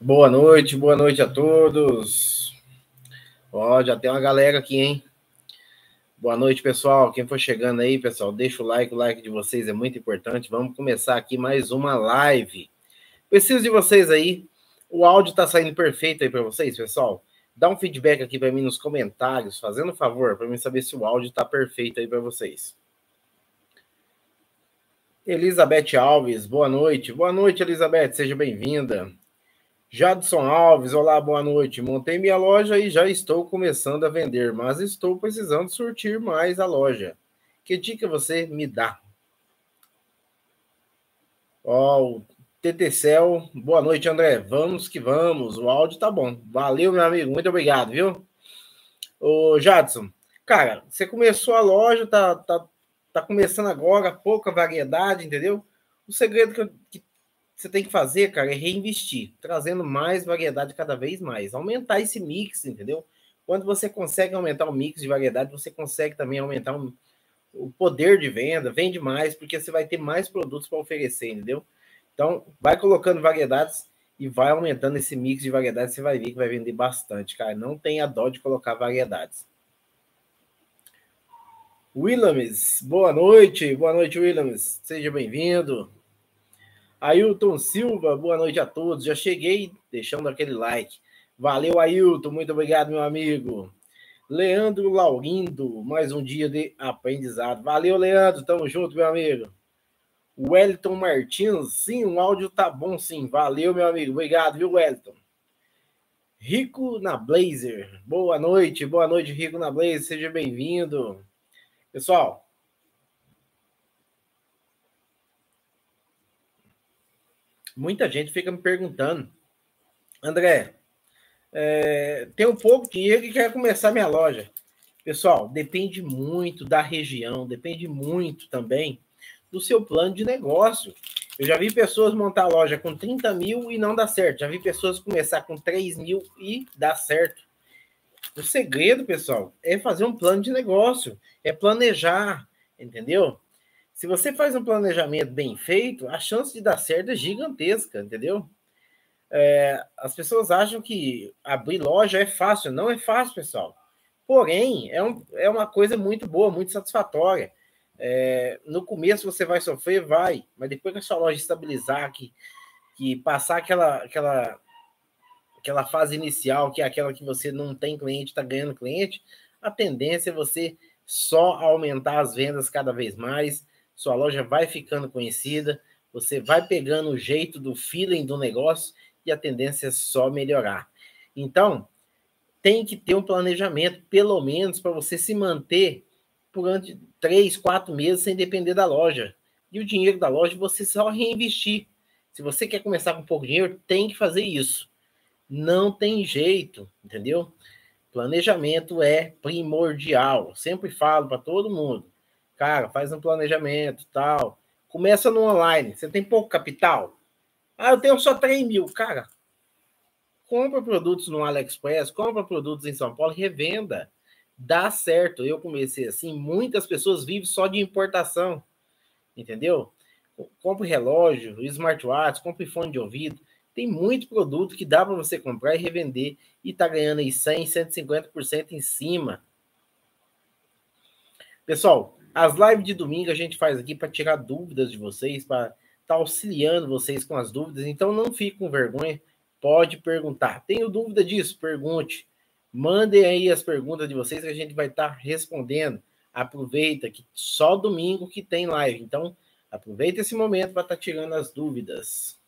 Boa noite a todos. Ó, já tem uma galera aqui, hein? Boa noite, pessoal. Quem for chegando aí, pessoal, deixa o like de vocês é muito importante. Vamos começar aqui mais uma live. Preciso de vocês aí. O áudio tá saindo perfeito aí para vocês, pessoal? Dá um feedback aqui para mim nos comentários, fazendo um favor, para mim saber se o áudio tá perfeito aí para vocês. Elizabeth Alves, boa noite. Boa noite, Elizabeth, seja bem-vinda. Jadson Alves, olá, boa noite. Montei minha loja e já estou começando a vender, mas estou precisando surtir mais a loja. Que dica você me dá? Ó, o TTCel, boa noite, André. Vamos que vamos. O áudio tá bom. Valeu, meu amigo. Muito obrigado, viu? Ô, Jadson, cara, você começou a loja, tá começando agora, pouca variedade, entendeu? O segredo que você tem que fazer, cara, é reinvestir, trazendo mais variedade cada vez mais, aumentar esse mix, entendeu? Quando você consegue aumentar o mix de variedade, você consegue também aumentar o poder de venda, vende mais, porque você vai ter mais produtos para oferecer, entendeu? Então, vai colocando variedades e vai aumentando esse mix de variedades, você vai ver que vai vender bastante, cara. Não tenha dó de colocar variedades. Williams, boa noite, Williams, seja bem-vindo. Ailton Silva, boa noite a todos. Já cheguei deixando aquele like. Valeu, Ailton, muito obrigado, meu amigo. Leandro Laurindo, mais um dia de aprendizado. Valeu, Leandro, tamo junto, meu amigo. Wellington Martins, sim, o áudio tá bom, sim. Valeu, meu amigo. Obrigado, viu, Wellington? Rico na Blazer, boa noite, Rico na Blazer, seja bem-vindo. Pessoal, muita gente fica me perguntando, André, tenho pouco dinheiro e quero começar minha loja. Pessoal, depende muito da região, depende muito também do seu plano de negócio. Eu já vi pessoas montar loja com 30 mil e não dá certo. Já vi pessoas começar com 3 mil e dá certo. O segredo, pessoal, é fazer um plano de negócio, é planejar, entendeu? Se você faz um planejamento bem feito, a chance de dar certo é gigantesca, entendeu? As pessoas acham que abrir loja é fácil. Não é fácil, pessoal. Porém, é uma coisa muito boa, muito satisfatória. No começo você vai sofrer, vai, mas depois que a sua loja estabilizar, que passar aquela fase inicial, que é aquela que você não tem cliente, está ganhando cliente, a tendência é você só aumentar as vendas cada vez mais, sua loja vai ficando conhecida, você vai pegando o jeito do feeling do negócio e a tendência é só melhorar. Então, tem que ter um planejamento, pelo menos, para você se manter durante 3, 4 meses sem depender da loja. E o dinheiro da loja você só reinvestir. Se você quer começar com pouco dinheiro, tem que fazer isso. Não tem jeito, entendeu? Planejamento é primordial. Sempre falo para todo mundo. Cara, faz um planejamento, tal. Começa no online. Você tem pouco capital? Ah, eu tenho só 3 mil. Cara, compra produtos no AliExpress, compra produtos em São Paulo e revenda. Dá certo. Eu comecei assim. Muitas pessoas vivem só de importação, entendeu? Compre relógio, smartwatch, compre fone de ouvido. Tem muito produto que dá para você comprar e revender e tá ganhando aí 100, 150% em cima. Pessoal, as lives de domingo a gente faz aqui para tirar dúvidas de vocês, para estar auxiliando vocês com as dúvidas. Então não fique com vergonha, pode perguntar. Tenho dúvida disso? Pergunte. Mandem aí as perguntas de vocês que a gente vai estar respondendo. Aproveita que só domingo que tem live. Então, aproveita esse momento para estar tirando as dúvidas.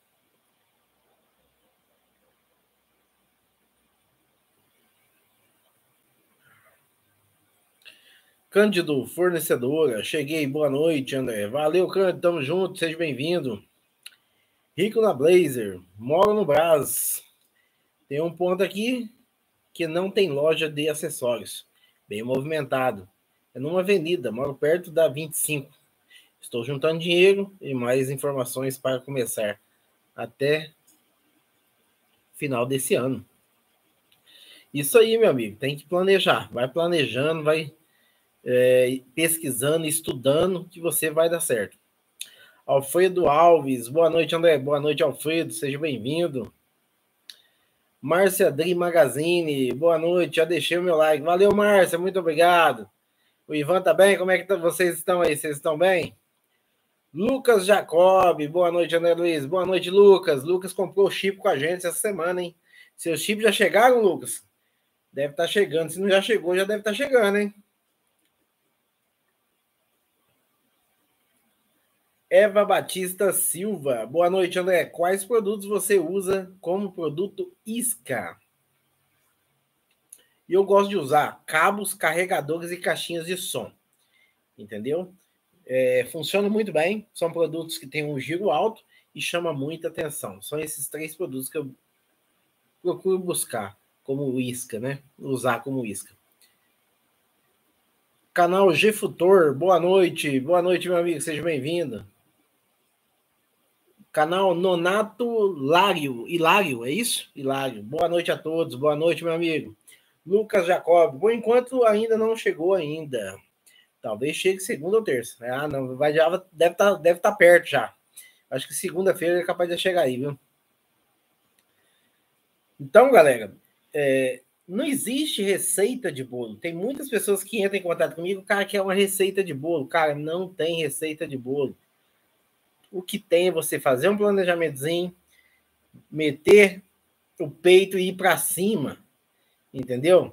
Cândido, fornecedora. Cheguei, boa noite, André. Valeu, Cândido, tamo junto, seja bem-vindo. Rico na Blazer, moro no Brás. Tem um ponto aqui que não tem loja de acessórios. Bem movimentado. É numa avenida, moro perto da 25. Estou juntando dinheiro e mais informações para começar até final desse ano. Isso aí, meu amigo, tem que planejar. Vai planejando, vai pesquisando, estudando, que você vai dar certo. Alfredo Alves, boa noite, André. Boa noite, Alfredo, seja bem-vindo. Márcia Dri Magazine, boa noite, já deixei o meu like. Valeu, Márcia, muito obrigado. O Ivan tá bem? Como é que vocês estão aí? Vocês estão bem? Lucas Jacob, boa noite, André Luiz. Boa noite, Lucas. Lucas comprou o chip com a gente essa semana, hein? Seus chips já chegaram, Lucas? Deve estar chegando. Se não já chegou, já deve estar chegando, hein? Eva Batista Silva. Boa noite, André. Quais produtos você usa como produto isca? E eu gosto de usar cabos, carregadores e caixinhas de som. Entendeu? Funciona muito bem. São produtos que têm um giro alto e chama muita atenção. São esses 3 produtos que eu procuro buscar como isca, né? Usar como isca. Canal G Futor, boa noite. Boa noite, meu amigo. Seja bem-vindo. Canal Nonato Hilário, é isso? Hilário. Boa noite a todos. Boa noite, meu amigo. Lucas Jacob. Por enquanto, ainda não chegou ainda. Talvez chegue segunda ou terça. Não, já deve estar perto já. Acho que segunda-feira é capaz de chegar aí, viu? Então, galera, não existe receita de bolo. Tem muitas pessoas que entram em contato comigo, cara, quer uma receita de bolo. Cara, não tem receita de bolo. O que tem é você fazer um planejamentozinho, meter o peito e ir para cima, entendeu?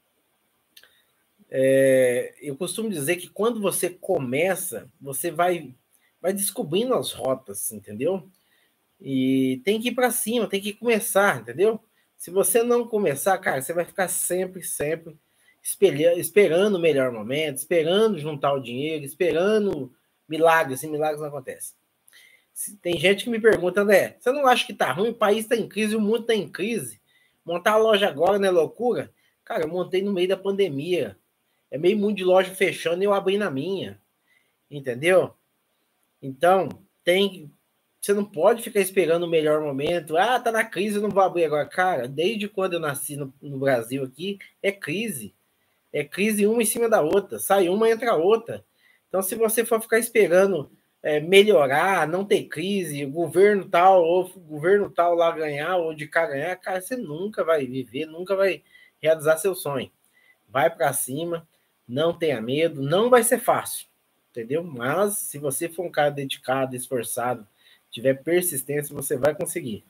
Eu costumo dizer que quando você começa, você vai descobrindo as rotas, entendeu? E tem que ir para cima, tem que começar, entendeu? Se você não começar, cara, você vai ficar sempre esperando o melhor momento, esperando juntar o dinheiro, esperando milagres, e milagres não acontecem. Tem gente que me pergunta, André, você não acha que tá ruim? O país está em crise, o mundo está em crise. Montar a loja agora não é loucura? Cara, eu montei no meio da pandemia. É meio mundo de loja fechando e eu abri na minha. Entendeu? Então, você não pode ficar esperando o melhor momento. Tá na crise, eu não vou abrir agora. Cara, desde quando eu nasci no Brasil aqui, é crise. É crise uma em cima da outra. Sai uma, entra a outra. Então, se você for ficar esperando melhorar, não ter crise, governo tal ou governo tal lá ganhar ou de cá ganhar, cara, você nunca vai viver, nunca vai realizar seu sonho. Vai para cima, não tenha medo, não vai ser fácil, entendeu? Mas se você for um cara dedicado, esforçado, tiver persistência, você vai conseguir.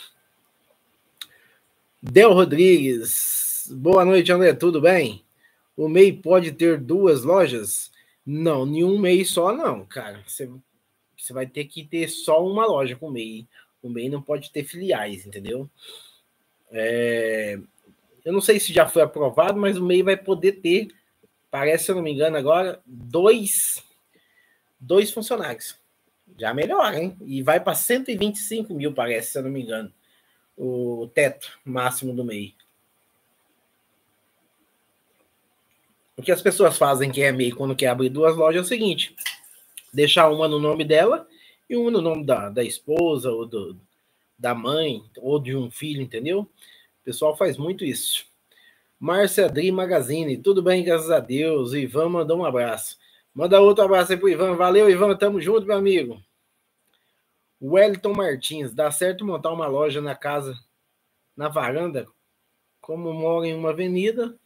Del Rodrigues, boa noite, André, tudo bem? O MEI pode ter 2 lojas? Não, nenhum MEI só não, cara. Você vai ter que ter só uma loja com o MEI. O MEI não pode ter filiais, entendeu? Eu não sei se já foi aprovado, mas o MEI vai poder ter, parece, se eu não me engano agora, dois funcionários. Já melhora, hein? E vai para 125 mil, parece, se eu não me engano, o teto máximo do MEI. O que as pessoas fazem que é MEI quando quer abrir 2 lojas é o seguinte: deixar uma no nome dela e uma no nome da esposa ou da mãe ou de um filho, entendeu? O pessoal faz muito isso. Márcia Dri Magazine, tudo bem, graças a Deus. O Ivan mandou um abraço. Manda outro abraço aí pro Ivan. Valeu, Ivan, tamo junto, meu amigo. Wellington Martins, dá certo montar uma loja na casa, na varanda, como mora em uma avenida,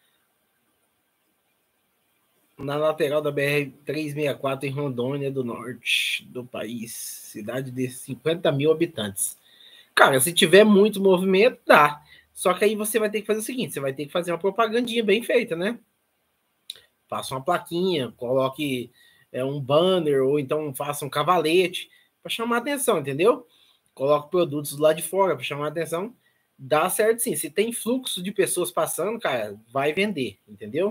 na lateral da BR-364 em Rondônia do Norte do país, cidade de 50 mil habitantes. Cara, se tiver muito movimento, dá. Só que aí você vai ter que fazer o seguinte, você vai ter que fazer uma propagandinha bem feita, né? Faça uma plaquinha, coloque um banner, ou então faça um cavalete, para chamar a atenção, entendeu? Coloque produtos lá de fora para chamar a atenção. Dá certo sim. Se tem fluxo de pessoas passando, cara, vai vender, entendeu?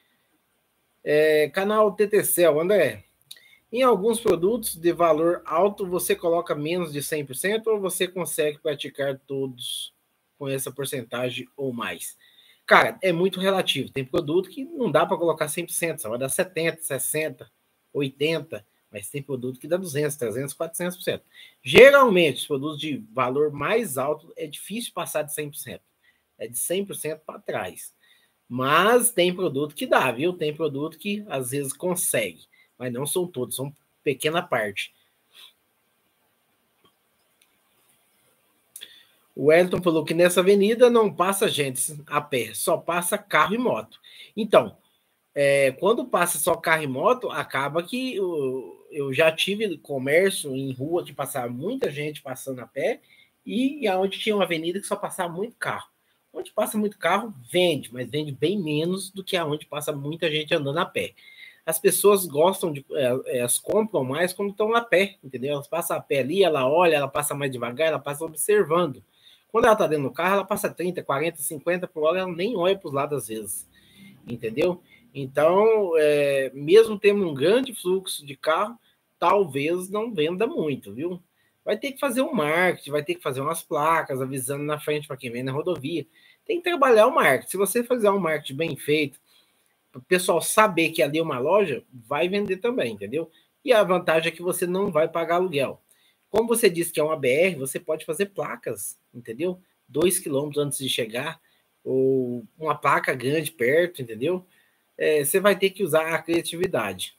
Canal TTCL, André. Em alguns produtos de valor alto, você coloca menos de 100% ou você consegue praticar todos com essa porcentagem ou mais? Cara, é muito relativo. Tem produto que não dá para colocar 100%, só vai dar 70%, 60%, 80%, mas tem produto que dá 200%, 300%, 400%. Geralmente, os produtos de valor mais alto é difícil passar de 100%. É de 100% para trás. Mas tem produto que dá, viu? Tem produto que às vezes consegue, mas não são todos, são pequena parte. O Wellington falou que nessa avenida não passa gente a pé, só passa carro e moto. Então, quando passa só carro e moto, acaba que eu já tive comércio em rua que passava muita gente passando a pé e aonde tinha uma avenida que só passava muito carro. Onde passa muito carro, vende, mas vende bem menos do que aonde passa muita gente andando a pé. As pessoas gostam de, elas compram mais quando estão a pé, entendeu? Elas passam a pé ali, ela olha, ela passa mais devagar, ela passa observando. Quando ela está dentro do carro, ela passa 30, 40, 50 por hora, ela nem olha para os lados às vezes, entendeu? Então, mesmo tendo um grande fluxo de carro, talvez não venda muito, viu? Vai ter que fazer um marketing, vai ter que fazer umas placas avisando na frente para quem vem na rodovia. Tem que trabalhar o marketing. Se você fizer um marketing bem feito, para o pessoal saber que ali é uma loja, vai vender também, entendeu? E a vantagem é que você não vai pagar aluguel. Como você disse que é uma BR, você pode fazer placas, entendeu? 2 quilômetros antes de chegar, ou uma placa grande perto, entendeu? Você vai ter que usar a criatividade.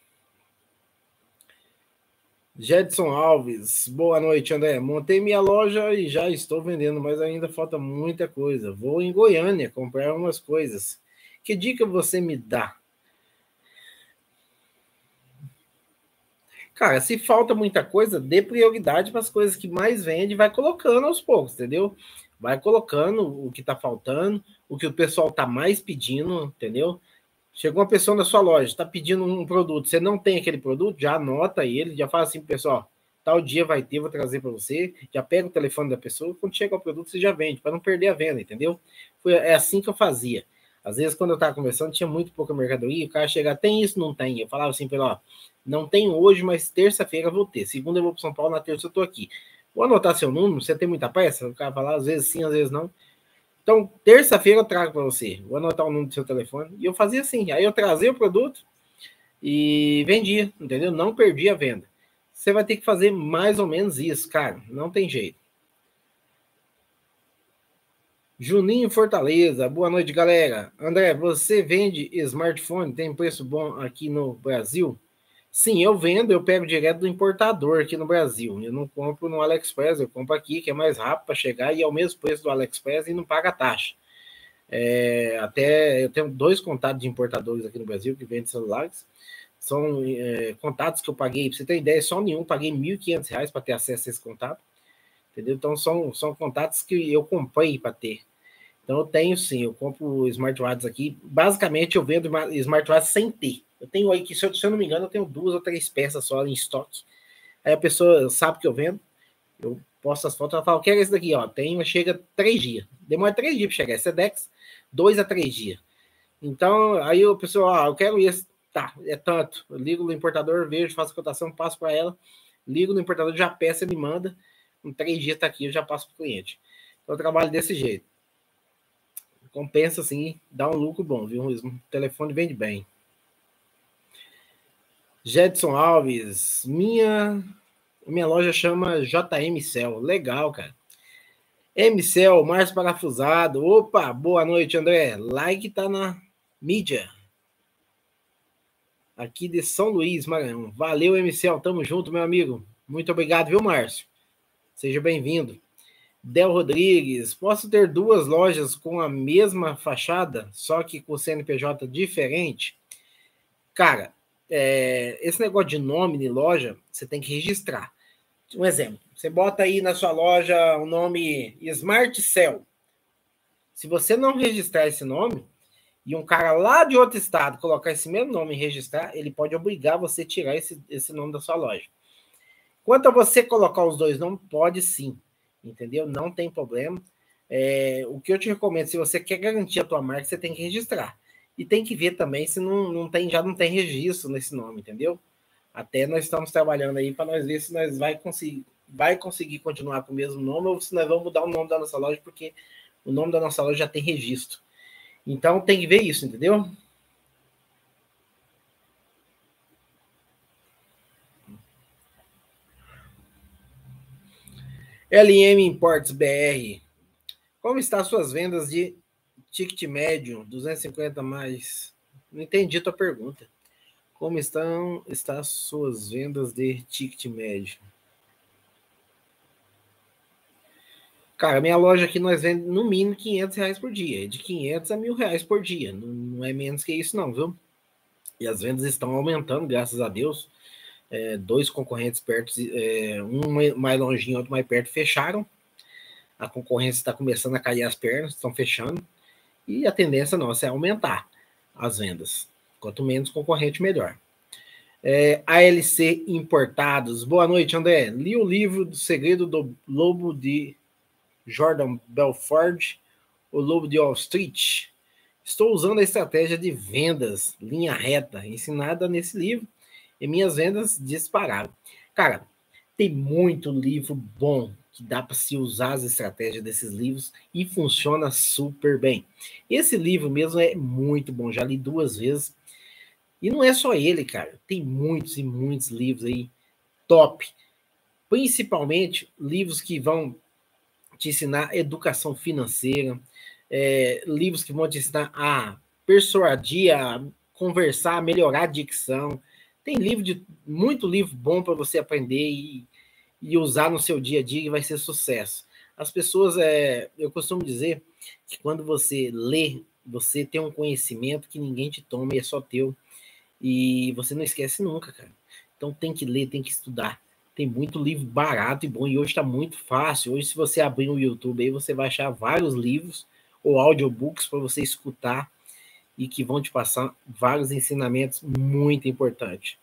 Jedson Alves, boa noite, André. Montei minha loja e já estou vendendo, mas ainda falta muita coisa. Vou em Goiânia comprar umas coisas. Que dica você me dá? Cara, se falta muita coisa, dê prioridade para as coisas que mais vende e vai colocando aos poucos, entendeu? Vai colocando o que está faltando, o que o pessoal está mais pedindo, entendeu? Chegou uma pessoa na sua loja, está pedindo um produto, você não tem aquele produto, já anota ele, já fala assim, pessoal, tal dia vai ter, vou trazer para você, já pega o telefone da pessoa, quando chega o produto você já vende, para não perder a venda, entendeu? É assim que eu fazia. Às vezes, quando eu estava conversando, tinha muito pouca mercadoria, o cara chega, tem isso, não tem. Eu falava assim, ó, não tem hoje, mas terça-feira eu vou ter. Segunda eu vou para São Paulo, na terça eu estou aqui. Vou anotar seu número, você tem muita peça? O cara fala, às vezes sim, às vezes não. Então, terça-feira eu trago para você. Vou anotar o número do seu telefone. E eu fazia assim. Aí eu trazia o produto e vendia, entendeu? Não perdia a venda. Você vai ter que fazer mais ou menos isso, cara. Não tem jeito. Juninho Fortaleza, boa noite, galera. André, você vende smartphone? Tem preço bom aqui no Brasil? Sim, eu vendo, eu pego direto do importador aqui no Brasil. Eu não compro no AliExpress, eu compro aqui, que é mais rápido para chegar e é o mesmo preço do AliExpress e não paga taxa. Até eu tenho 2 contatos de importadores aqui no Brasil que vendem celulares. São contatos que eu paguei, para você ter ideia, só nenhum, paguei R$ 1.500 para ter acesso a esse contato. Entendeu? Então são contatos que eu comprei para ter. Então eu tenho sim, eu compro smartwatches aqui. Basicamente eu vendo smartwatches sem ter. Eu tenho aí que, se eu não me engano, eu tenho 2 ou 3 peças só em estoque. Aí a pessoa sabe que eu vendo, eu posto as fotos, ela fala, eu quero esse daqui, ó. Tem, mas chega 3 dias. Demora 3 dias para chegar. Esse é Sedex, 2 a 3 dias. Então, aí o pessoal, eu quero esse. Tá, é tanto. Eu ligo no importador, vejo, faço a cotação, passo para ela. Ligo no importador, já peço, ele manda. Em 3 dias tá aqui, eu já passo para o cliente. Então, eu trabalho desse jeito. Compensa, assim, dá um lucro bom, viu? O telefone vende bem. Jedson Alves, minha loja chama JM Cell. Legal, cara. MCL, mais parafusado. Opa, boa noite, André. Like tá na mídia. Aqui de São Luís, Maranhão. Valeu, MCL. Tamo junto, meu amigo. Muito obrigado, viu, Márcio? Seja bem-vindo. Del Rodrigues, posso ter 2 lojas com a mesma fachada, só que com CNPJ diferente? Cara, esse negócio de nome de loja, você tem que registrar. Um exemplo, você bota aí na sua loja o nome Smart Cell. Se você não registrar esse nome, e um cara lá de outro estado colocar esse mesmo nome e registrar, ele pode obrigar você a tirar esse nome da sua loja. Quanto a você colocar os 2 nomes, pode sim, entendeu? Não tem problema. O que eu te recomendo, se você quer garantir a tua marca, você tem que registrar. E tem que ver também se já não tem registro nesse nome, entendeu? Até nós estamos trabalhando aí para nós ver se nós vai conseguir continuar com o mesmo nome ou se nós vamos mudar o nome da nossa loja, porque o nome da nossa loja já tem registro. Então tem que ver isso, entendeu? LM Imports BR. Como estão as suas vendas de ticket médio, 250 mais? Não entendi a tua pergunta. Como estão as suas vendas de ticket médio? Cara, minha loja aqui nós vendemos no mínimo R$ 500 por dia, de 500 a R$ 1.000 por dia, não é menos que isso não, viu? E as vendas estão aumentando, graças a Deus. Dois concorrentes perto, um mais longinho, outro mais perto, fecharam. A concorrência está começando a cair as pernas, estão fechando. E a tendência nossa é aumentar as vendas. Quanto menos concorrente, melhor. ALC Importados. Boa noite, André. Li o livro do Segredo do Lobo de Jordan Belfort, O Lobo de Wall Street. Estou usando a estratégia de vendas, linha reta, ensinada nesse livro, e minhas vendas dispararam. Cara, tem muito livro bom que dá para se usar as estratégias desses livros e funciona super bem. Esse livro mesmo é muito bom, já li 2 vezes. E não é só ele, cara. Tem muitos e muitos livros aí top. Principalmente livros que vão te ensinar educação financeira, livros que vão te ensinar a persuadir, a conversar, a melhorar a dicção. Tem muito livro bom para você aprender e usar no seu dia a dia e vai ser sucesso. As pessoas, eu costumo dizer que quando você lê, você tem um conhecimento que ninguém te toma e é só teu. E você não esquece nunca, cara. Então tem que ler, tem que estudar. Tem muito livro barato e bom, e hoje está muito fácil. Hoje, se você abrir o YouTube aí, você vai achar vários livros ou audiobooks para você escutar e que vão te passar vários ensinamentos muito importantes.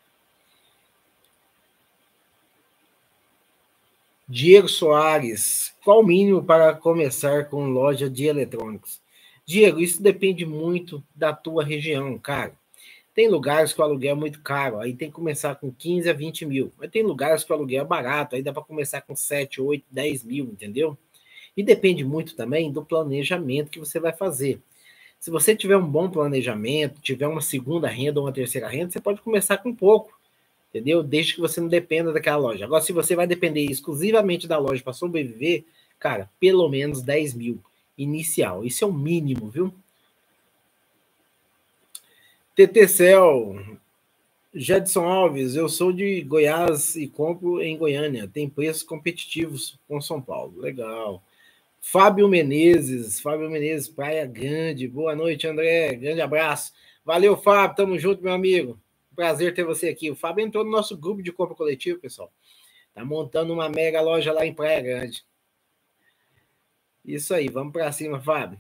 Diego Soares, qual o mínimo para começar com loja de eletrônicos? Diego, isso depende muito da tua região, cara. Tem lugares que o aluguel é muito caro, aí tem que começar com 15 a 20 mil. Mas tem lugares que o aluguel é barato, aí dá para começar com 7, 8, 10 mil, entendeu? E depende muito também do planejamento que você vai fazer. Se você tiver um bom planejamento, tiver uma segunda renda ou uma terceira renda, você pode começar com pouco, entendeu? Desde que você não dependa daquela loja. Agora, se você vai depender exclusivamente da loja para sobreviver, cara, pelo menos 10 mil inicial. Isso é o mínimo, viu? TTCel, Jedson Alves, eu sou de Goiás e compro em Goiânia. Tem preços competitivos com São Paulo. Legal. Fábio Menezes, Praia Grande. Boa noite, André. Grande abraço. Valeu, Fábio. Tamo junto, meu amigo. Prazer ter você aqui. O Fábio entrou no nosso grupo de compra coletivo, pessoal. Tá montando uma mega loja lá em Praia Grande. Isso aí, vamos para cima, Fábio.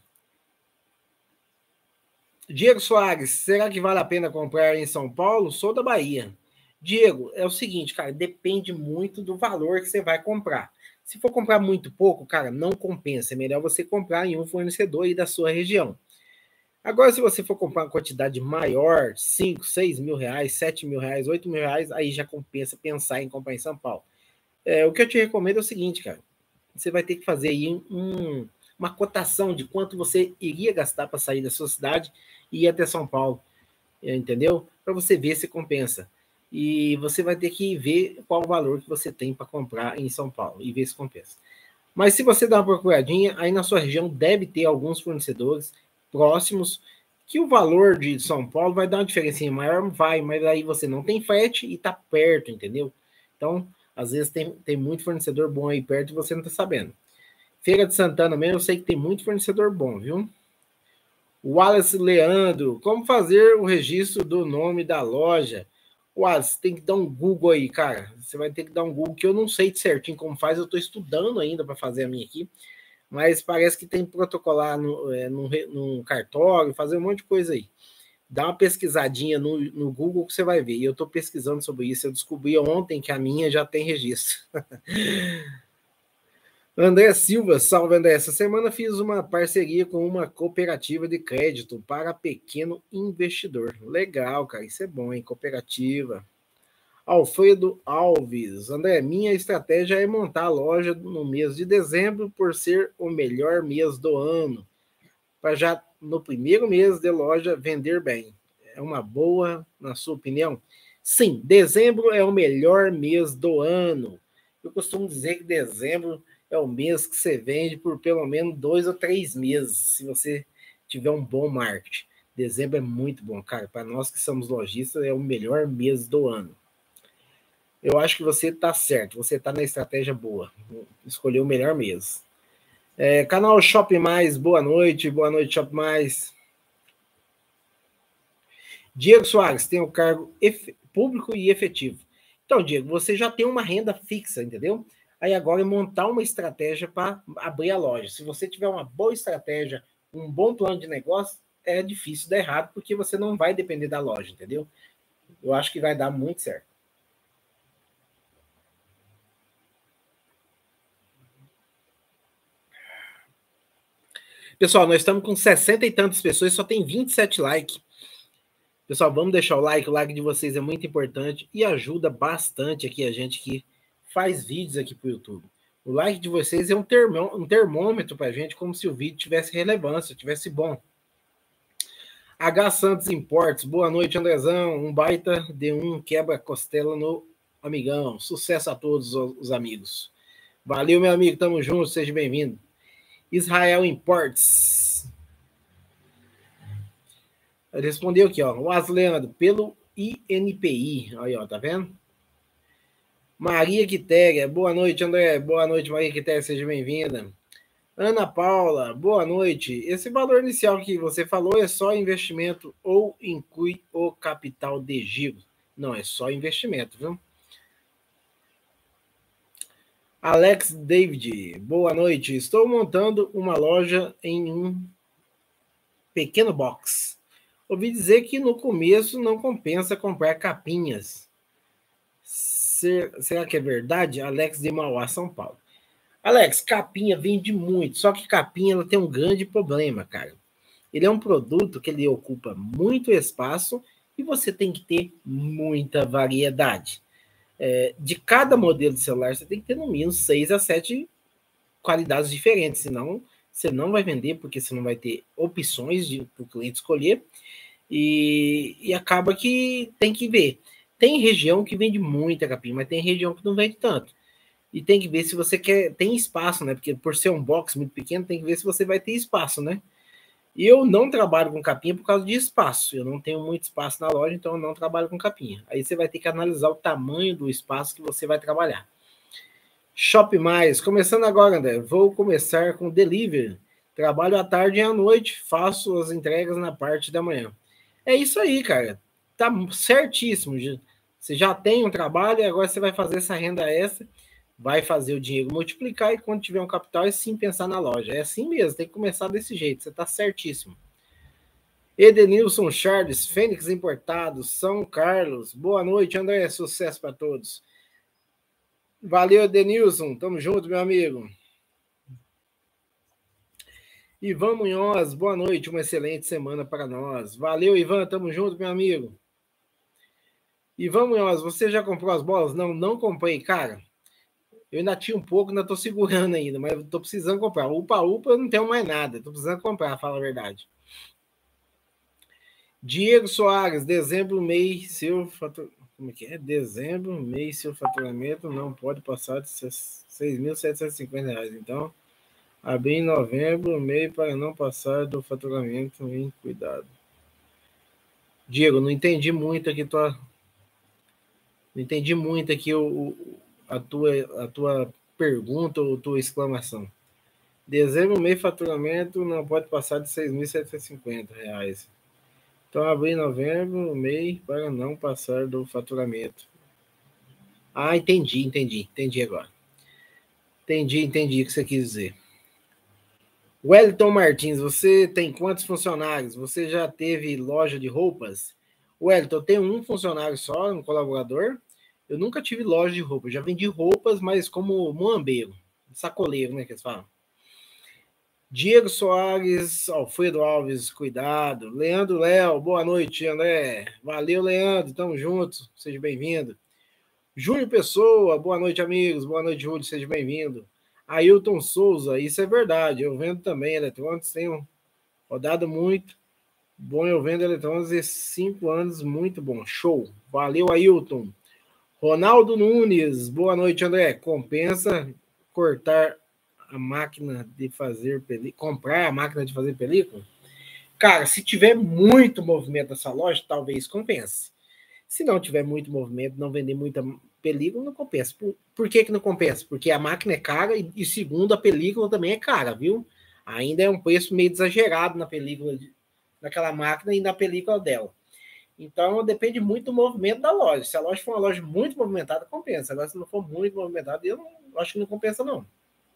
Diego Soares, será que vale a pena comprar em São Paulo? Sou da Bahia. Diego, é o seguinte, cara, depende muito do valor que você vai comprar. Se for comprar muito pouco, cara, não compensa. É melhor você comprar em um fornecedor aí da sua região. Agora, se você for comprar uma quantidade maior, 5, 6 mil reais, 7 mil reais, 8 mil reais, aí já compensa pensar em comprar em São Paulo. O que eu te recomendo é o seguinte, cara. Você vai ter que fazer aí uma cotação de quanto você iria gastar para sair da sua cidade e ir até São Paulo, entendeu? Para você ver se compensa. E você vai ter que ver qual o valor que você tem para comprar em São Paulo e ver se compensa. Mas se você dá uma procuradinha, aí na sua região deve ter alguns fornecedores próximos que o valor de São Paulo vai dar uma diferença maior, vai, mas aí você não tem frete e tá perto, entendeu? Então, às vezes tem muito fornecedor bom aí perto e você não tá sabendo. Feira de Santana mesmo, eu sei que tem muito fornecedor bom, viu? Wallace Leandro, como fazer o registro do nome da loja? Wallace, tem que dar um Google aí, cara. Você vai ter que dar um Google, que eu não sei certinho como faz, eu estou estudando ainda para fazer a minha aqui, mas parece que tem que protocolar no cartório, fazer um monte de coisa aí. Dá uma pesquisadinha no Google que você vai ver. E eu estou pesquisando sobre isso. Eu descobri ontem que a minha já tem registro. André Silva, salve André. Essa semana fiz uma parceria com uma cooperativa de crédito para pequeno investidor. Legal, cara. Isso é bom, hein? Cooperativa. Alfredo Alves. André, minha estratégia é montar a loja no mês de dezembro por ser o melhor mês do ano. Para já no primeiro mês de loja vender bem. É uma boa, na sua opinião? Sim, dezembro é o melhor mês do ano. Eu costumo dizer que dezembro é o mês que você vende por pelo menos 2 ou 3 meses, se você tiver um bom marketing. Dezembro é muito bom, cara. Para nós que somos lojistas, é o melhor mês do ano. Eu acho que você está certo, você está na estratégia boa. Escolheu o melhor mês. Canal Shop Mais, boa noite Shop Mais. Diego Soares, tem o cargo público e efetivo. Então, Diego, você já tem uma renda fixa, entendeu? Aí agora é montar uma estratégia para abrir a loja. Se você tiver uma boa estratégia, um bom plano de negócio, é difícil dar errado, porque você não vai depender da loja, entendeu? Eu acho que vai dar muito certo. Pessoal, nós estamos com 60 e tantas pessoas, só tem 27 likes. Pessoal, vamos deixar o like de vocês é muito importante e ajuda bastante aqui a gente que faz vídeos aqui para o YouTube. O like de vocês é um termômetro para a gente, como se o vídeo tivesse relevância, tivesse bom. H Santos Imports, boa noite, Andrezão. Um baita de um quebra-costela no amigão. Sucesso a todos os amigos. Valeu, meu amigo, tamo junto, seja bem-vindo. Israel Imports. Ele respondeu aqui, ó. O Asleandro, pelo INPI. Aí, ó, tá vendo? Maria Quitéria, boa noite, André. Boa noite, Maria Quitéria, seja bem-vinda. Ana Paula, boa noite. Esse valor inicial que você falou é só investimento ou inclui o capital de giro? Não, é só investimento, viu? Alex David, boa noite. Estou montando uma loja em um pequeno box. Ouvi dizer que no começo não compensa comprar capinhas. Será que é verdade? Alex de Mauá, São Paulo. Alex, capinha vende muito, só que capinha ela tem um grande problema, cara. Ele é um produto que ele ocupa muito espaço e você tem que ter muita variedade. De cada modelo de celular, você tem que ter no mínimo 6 a 7 qualidades diferentes, senão você não vai vender, porque você não vai ter opções para o cliente escolher e acaba que tem que ver. Tem região que vende muita capinha, mas tem região que não vende tanto. E tem que ver se você tem espaço, né? Porque por ser um box muito pequeno, tem que ver se você vai ter espaço, né? E eu não trabalho com capinha por causa de espaço. Eu não tenho muito espaço na loja, então eu não trabalho com capinha. Aí você vai ter que analisar o tamanho do espaço que você vai trabalhar. Shop Mais, começando agora, André. Vou começar com delivery. Trabalho à tarde e à noite, faço as entregas na parte da manhã. É isso aí, cara. Tá certíssimo. Você já tem um trabalho e agora você vai fazer essa renda extra, vai fazer o dinheiro multiplicar e quando tiver um capital é sim pensar na loja. É assim mesmo, tem que começar desse jeito. Você tá certíssimo. Edenilson Charles, Fênix Importados, São Carlos. Boa noite, André. Sucesso para todos. Valeu, Edenilson. Tamo junto, meu amigo. Ivan Munhoz, boa noite. Uma excelente semana para nós. Valeu, Ivan. Tamo junto, meu amigo. Ivan Munhoz, você já comprou as bolas? Não, não comprei, cara. Eu ainda tinha um pouco, ainda tô segurando ainda, mas tô precisando comprar. Upa-upa eu não tenho mais nada. Tô precisando comprar, fala a verdade. Diego Soares, dezembro, mês, seu faturamento. Como é que é? Dezembro, mês, seu faturamento não pode passar de R$ 6.750. Então, abrir em novembro, mês, para não passar do faturamento em cuidado. Diego, não entendi muito aqui Não entendi muito aqui a tua pergunta ou tua exclamação. Dezembro, mês, faturamento não pode passar de R$ 6.750. Então, abrir em novembro, mês, para não passar do faturamento. Ah, entendi agora. Entendi o que você quis dizer. Wellington Martins, você tem quantos funcionários? Você já teve loja de roupas? Wellington, eu tenho um funcionário só, um colaborador. Eu nunca tive loja de roupas. Já vendi roupas, mas como muambeiro, sacoleiro, né, que eles falam. Diego Soares, Alfredo Alves, cuidado. Leandro Léo, boa noite, André. Valeu, Leandro, tamo junto, seja bem-vindo. Júlio Pessoa, boa noite, amigos. Boa noite, Júlio, seja bem-vindo. Ailton Souza, isso é verdade, eu vendo também eletrônicos, tenho rodado muito. Bom, eu vendo eletrônicos há 5 anos, muito bom, show. Valeu, Ailton. Ronaldo Nunes, boa noite, André. Compensa cortar a máquina de fazer película, comprar a máquina de fazer película? Cara, se tiver muito movimento nessa loja, talvez compense. Se não tiver muito movimento, não vender muita película, não compensa. Por que não compensa? Porque a máquina é cara e segundo, a película também é cara, viu? Ainda é um preço meio exagerado na película, naquela máquina e na película dela. Então, depende muito do movimento da loja. Se a loja for uma loja muito movimentada, compensa. Agora, se não for muito movimentada, eu não, acho que não compensa, não.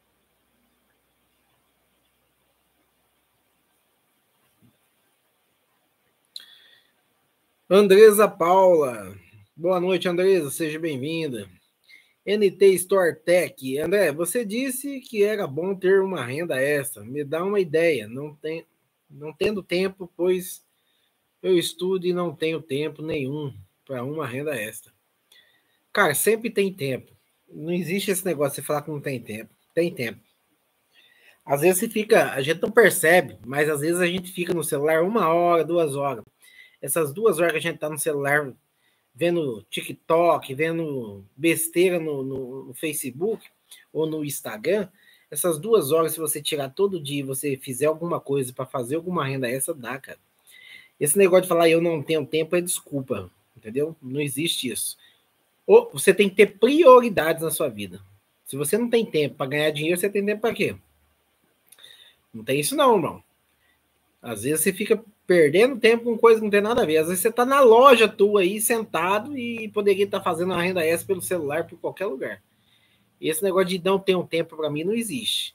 Andresa Paula. Boa noite, Andresa. Seja bem-vinda. NT Store Tech. André, você disse que era bom ter uma renda extra. Me dá uma ideia. Não tendo tempo, pois eu estudo e não tenho tempo nenhum para uma renda extra. Cara, sempre tem tempo. Não existe esse negócio de você falar que não tem tempo. Tem tempo. Às vezes você fica, a gente não percebe, mas às vezes a gente fica no celular 1 hora, 2 horas. Essas 2 horas que a gente tá no celular vendo TikTok, vendo besteira no Facebook ou no Instagram, essas 2 horas, se você tirar todo dia e você fizer alguma coisa para fazer alguma renda essa, dá, cara. Esse negócio de falar eu não tenho tempo é desculpa, entendeu? Não existe isso. Ou você tem que ter prioridades na sua vida. Se você não tem tempo para ganhar dinheiro, você tem tempo para quê? Não tem isso não, irmão. Às vezes você fica perdendo tempo com coisa que não tem nada a ver. Às vezes você está na loja tua aí, sentado, e poderia estar fazendo uma renda extra pelo celular, por qualquer lugar. E esse negócio de não ter um tempo para mim não existe.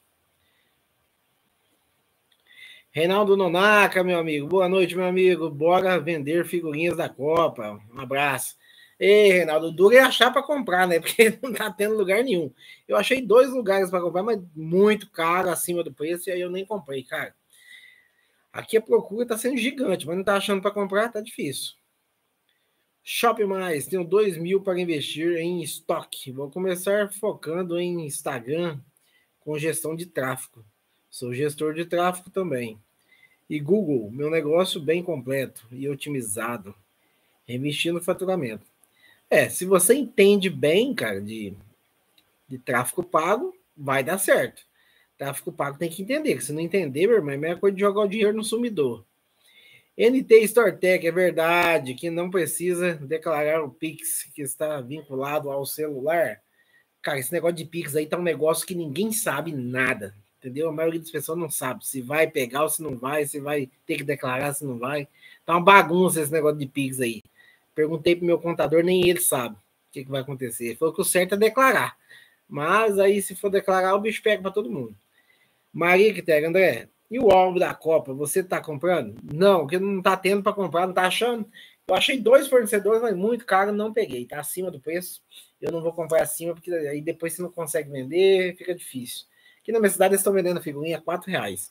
Reinaldo Nonaca, meu amigo. Boa noite, meu amigo. Bora vender figurinhas da Copa. Um abraço. Ei, Reinaldo, duro é achar para comprar, né? Porque não tá tendo lugar nenhum. Eu achei 2 lugares para comprar, mas muito caro, acima do preço, e aí eu nem comprei, cara. Aqui a procura tá sendo gigante, mas não tá achando para comprar, tá difícil. Shopping Mais, tenho 2.000 para investir em estoque. Vou começar focando em Instagram com gestão de tráfego. Sou gestor de tráfego também. E Google, meu negócio bem completo e otimizado, reinvestindo no faturamento. Se você entende bem, cara, de tráfego pago, vai dar certo. Tráfego pago tem que entender, que se não entender, meu irmão, é a mesma coisa de jogar o dinheiro no sumidor. NT StoreTech, é verdade que não precisa declarar o Pix que está vinculado ao celular. Cara, esse negócio de Pix aí tá um negócio que ninguém sabe nada, entendeu? A maioria das pessoas não sabe se vai pegar ou se não vai, se vai ter que declarar, se não vai. Tá uma bagunça esse negócio de Pix aí. Perguntei pro meu contador, nem ele sabe o que vai acontecer. Ele falou que o certo é declarar. Mas aí, se for declarar, o bicho pega para todo mundo. Maria Quitéria, André, e o álbum da Copa, você tá comprando? Não, porque não tá tendo para comprar, não tá achando. Eu achei 2 fornecedores, mas muito caro, não peguei. Tá acima do preço. Eu não vou comprar acima, porque aí depois você não consegue vender, fica difícil. Aqui na minha cidade eles estão vendendo figurinha a R$4.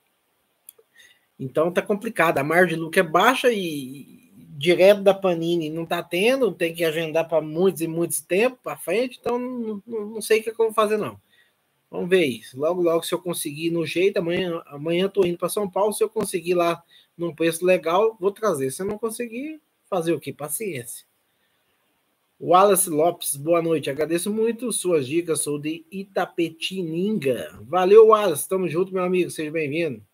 Então tá complicado. A margem de lucro é baixa e direto da Panini não tá tendo, tem que agendar para muitos e muitos tempos para frente, então não sei o que eu vou fazer, não. Vamos ver isso. Logo, logo, se eu conseguir no jeito, amanhã tô indo para São Paulo, se eu conseguir lá num preço legal, vou trazer. Se eu não conseguir, fazer o quê? Paciência. Wallace Lopes, boa noite. Agradeço muito suas dicas. Sou de Itapetininga. Valeu, Wallace. Tamo junto, meu amigo. Seja bem-vindo.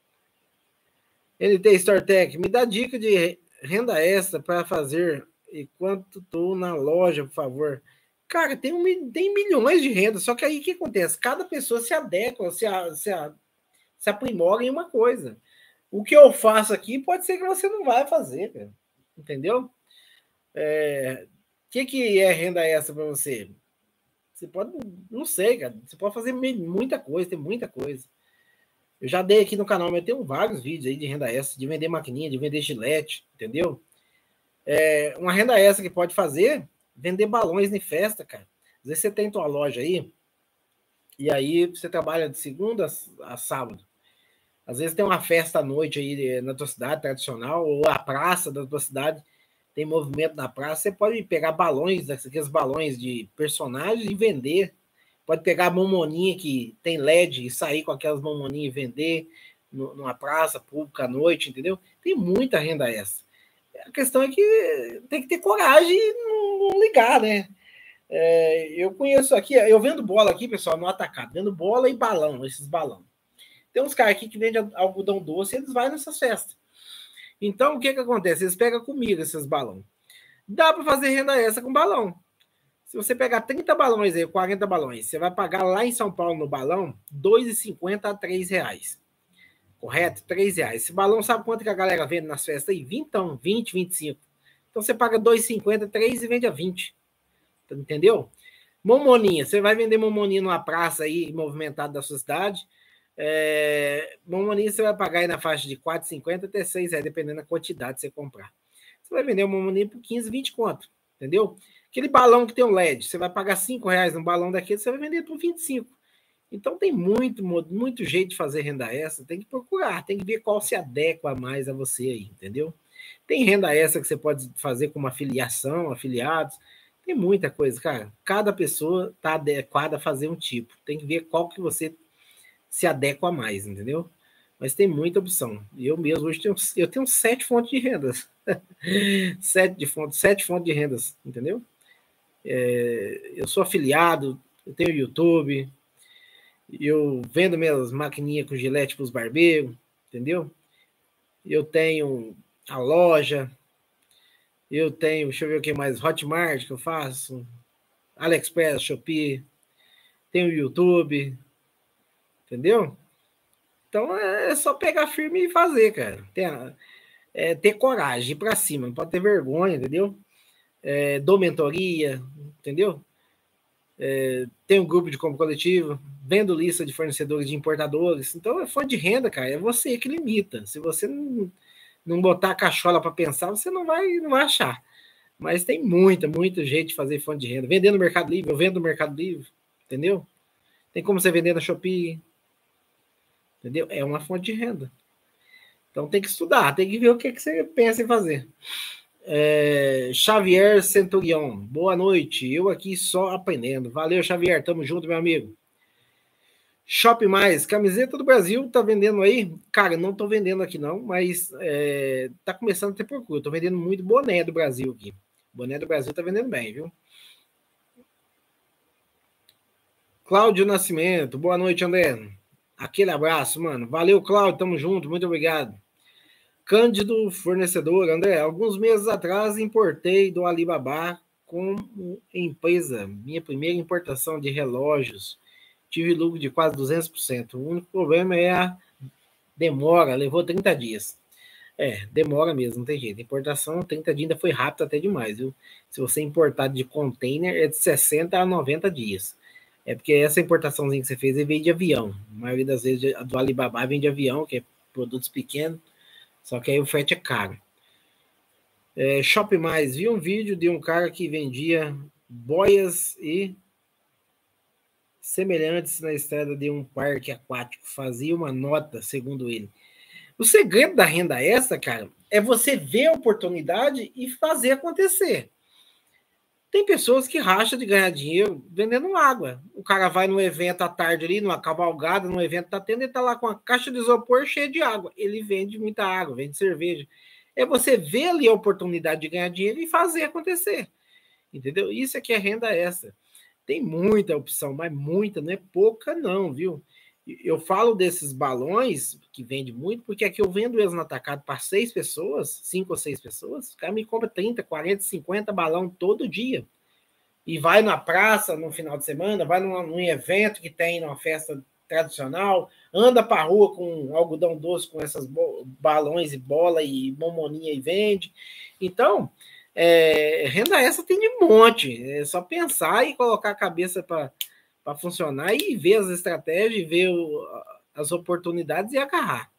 NT StoreTech, me dá dica de renda extra para fazer enquanto estou na loja, por favor. Cara, tem milhões de rendas, só que aí o que acontece? Cada pessoa se adequa, se aprimora em uma coisa. O que eu faço aqui pode ser que você não vai fazer, cara. Entendeu? Que é renda extra para você? Você pode, não sei, cara. Você pode fazer muita coisa, tem muita coisa. Eu já dei aqui no canal, mas eu tenho vários vídeos aí de renda extra, de vender maquininha, de vender gilete, entendeu? Uma renda extra que pode fazer, vender balões em festa, cara. Às vezes você tem tua loja aí, e aí você trabalha de segunda a sábado. Às vezes tem uma festa à noite aí na tua cidade tradicional, ou a praça da tua cidade, tem movimento na praça, você pode pegar balões, aqueles balões de personagens e vender. Pode pegar a mamoninha que tem LED e sair com aquelas mamoninhas e vender numa praça pública à noite, entendeu? Tem muita renda extra. A questão é que tem que ter coragem e não ligar, né? Eu conheço aqui, eu vendo bola aqui, pessoal, no atacado, vendo bola e balão, esses balão. Tem uns caras aqui que vendem algodão doce e eles vão nessas festas. Então, o que acontece? Eles pegam comigo esses balões. Dá para fazer renda extra com balão. Se você pegar 30 balões aí, 40 balões, você vai pagar lá em São Paulo no balão R$ 2,50 a R$ 3. Correto? R$ 3. Esse balão, sabe quanto que a galera vende nas festas aí? 20, 20, 25. Então você paga R$ 2,50, 3 e vende a 20. Entendeu? Momoninha, você vai vender momoninha numa praça aí movimentada da sua cidade. Momoninha você vai pagar aí na faixa de R$ 4,50 até R$ 6, dependendo da quantidade que você comprar. Você vai vender o momoninha por 15, 20 conto. Entendeu? Aquele balão que tem um LED, você vai pagar R$ 5 no balão daquele, você vai vender por 25. Então tem muito jeito de fazer renda extra, tem que procurar, tem que ver qual se adequa mais a você aí, entendeu? Tem renda extra que você pode fazer com uma filiação, afiliados, tem muita coisa, cara. Cada pessoa está adequada a fazer um tipo, tem que ver qual que você se adequa mais, entendeu? Mas tem muita opção. Eu mesmo hoje tenho 7 fontes de rendas. 7 fontes de rendas, entendeu? Eu sou afiliado, eu tenho YouTube, eu vendo minhas maquininhas com gilete para os barbeiros, entendeu? Eu tenho a loja, eu tenho, deixa eu ver o que mais, Hotmart que eu faço, AliExpress, Shopee, tenho o YouTube, entendeu? Então é só pegar firme e fazer, cara. Ter coragem, ir para cima, não pode ter vergonha, entendeu? Dou mentoria, entendeu? Tem um grupo de compra coletiva, vendo lista de fornecedores de importadores. Então, é fonte de renda, cara, é você que limita. Se você não botar a cachola para pensar, você não vai achar. Mas tem muito jeito de fazer fonte de renda. Vender no Mercado Livre, eu vendo no Mercado Livre, entendeu? Tem como você vender na Shopee, entendeu? É uma fonte de renda. Então, tem que estudar, tem que ver o que você pensa em fazer. Xavier Centurion, boa noite, eu aqui só aprendendo. Valeu, Xavier, tamo junto, meu amigo. Shop Mais, camiseta do Brasil, tá vendendo aí? Cara, não tô vendendo aqui não, mas tá começando a ter procura. Tô vendendo muito boné do Brasil aqui. Boné do Brasil tá vendendo bem, viu? Cláudio Nascimento, boa noite, André. Aquele abraço, mano. Valeu, Cláudio, tamo junto, muito obrigado. Cândido fornecedor, André, alguns meses atrás importei do Alibaba com empresa, minha primeira importação de relógios, tive lucro de quase 200%, o único problema é a demora, levou 30 dias, demora mesmo, não tem jeito, importação 30 dias ainda foi rápido até demais, viu? Se você importar de container é de 60 a 90 dias, porque essa importaçãozinha que você fez veio de avião, a maioria das vezes do Alibaba vem de avião, que é produtos pequenos, só que aí o frete é caro. Shop Mais, vi um vídeo de um cara que vendia boias e semelhantes na estrada de um parque aquático. Fazia uma nota, segundo ele. O segredo da renda extra, cara, é você ver a oportunidade e fazer acontecer. Tem pessoas que racham de ganhar dinheiro vendendo água. O cara vai num evento à tarde ali, numa cavalgada, num evento tá tendo, ele tá lá com a caixa de isopor cheia de água. Ele vende muita água, vende cerveja. É você ver ali a oportunidade de ganhar dinheiro e fazer acontecer. Entendeu? Isso aqui é renda extra. Tem muita opção, mas muita, não é pouca não, viu? Eu falo desses balões, que vende muito, porque aqui eu vendo eles no atacado para 6 pessoas, 5 ou 6 pessoas, o cara me compra 30, 40, 50 balão todo dia. E vai na praça no final de semana, vai num evento que tem numa festa tradicional, anda para a rua com algodão doce, com essas balões e bola e momoninha e vende. Então, renda extra tem de monte. É só pensar e colocar a cabeça para funcionar e ver as estratégias, ver as oportunidades e agarrar.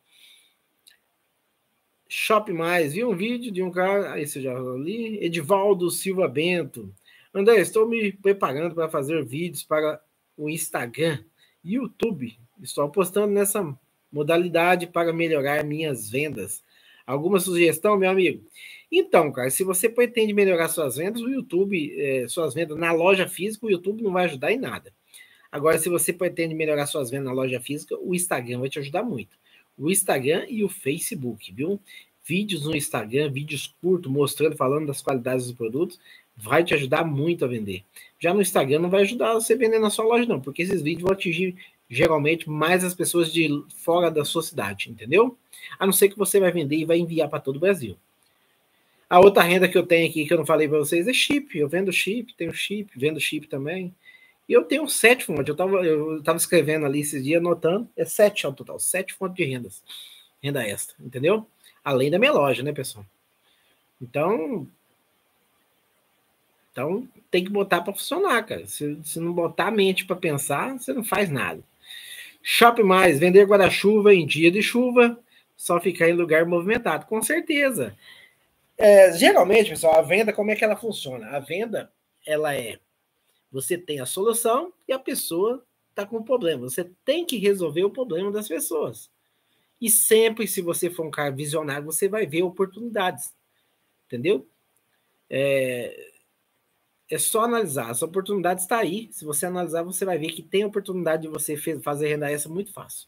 Shop Mais, vi um vídeo de um cara, esse eu já li, Edivaldo Silva Bento. André, estou me preparando para fazer vídeos para o Instagram e YouTube. Estou apostando nessa modalidade para melhorar minhas vendas. Alguma sugestão, meu amigo? Então, cara, se você pretende melhorar suas vendas, o YouTube, suas vendas na loja física, o YouTube não vai ajudar em nada. Agora, se você pretende melhorar suas vendas na loja física, o Instagram vai te ajudar muito. O Instagram e o Facebook, viu? Vídeos no Instagram, vídeos curtos, mostrando, falando das qualidades dos produtos, vai te ajudar muito a vender. Já no Instagram não vai ajudar você a vender na sua loja, não, porque esses vídeos vão atingir, geralmente, mais as pessoas de fora da sua cidade, entendeu? A não ser que você vai vender e vai enviar para todo o Brasil. A outra renda que eu tenho aqui, que eu não falei para vocês, é chip. Eu vendo chip, tenho chip, vendo chip também. E eu tenho 7 fontes. Eu tava escrevendo ali esses dias, anotando. É 7 ao total. 7 fontes de rendas. Renda extra, entendeu? Além da minha loja, né, pessoal? Então tem que botar para funcionar, cara. Se não botar a mente para pensar, você não faz nada. Shop Mais, vender guarda-chuva em dia de chuva, só ficar em lugar movimentado. Com certeza. Geralmente, pessoal, a venda, como é que ela funciona? A venda, ela é, você tem a solução e a pessoa está com um problema. Você tem que resolver o problema das pessoas. E sempre, se você for um cara visionário, você vai ver oportunidades. Entendeu? É só analisar. Essa oportunidade está aí. Se você analisar, você vai ver que tem oportunidade de você fazer renda extra muito fácil.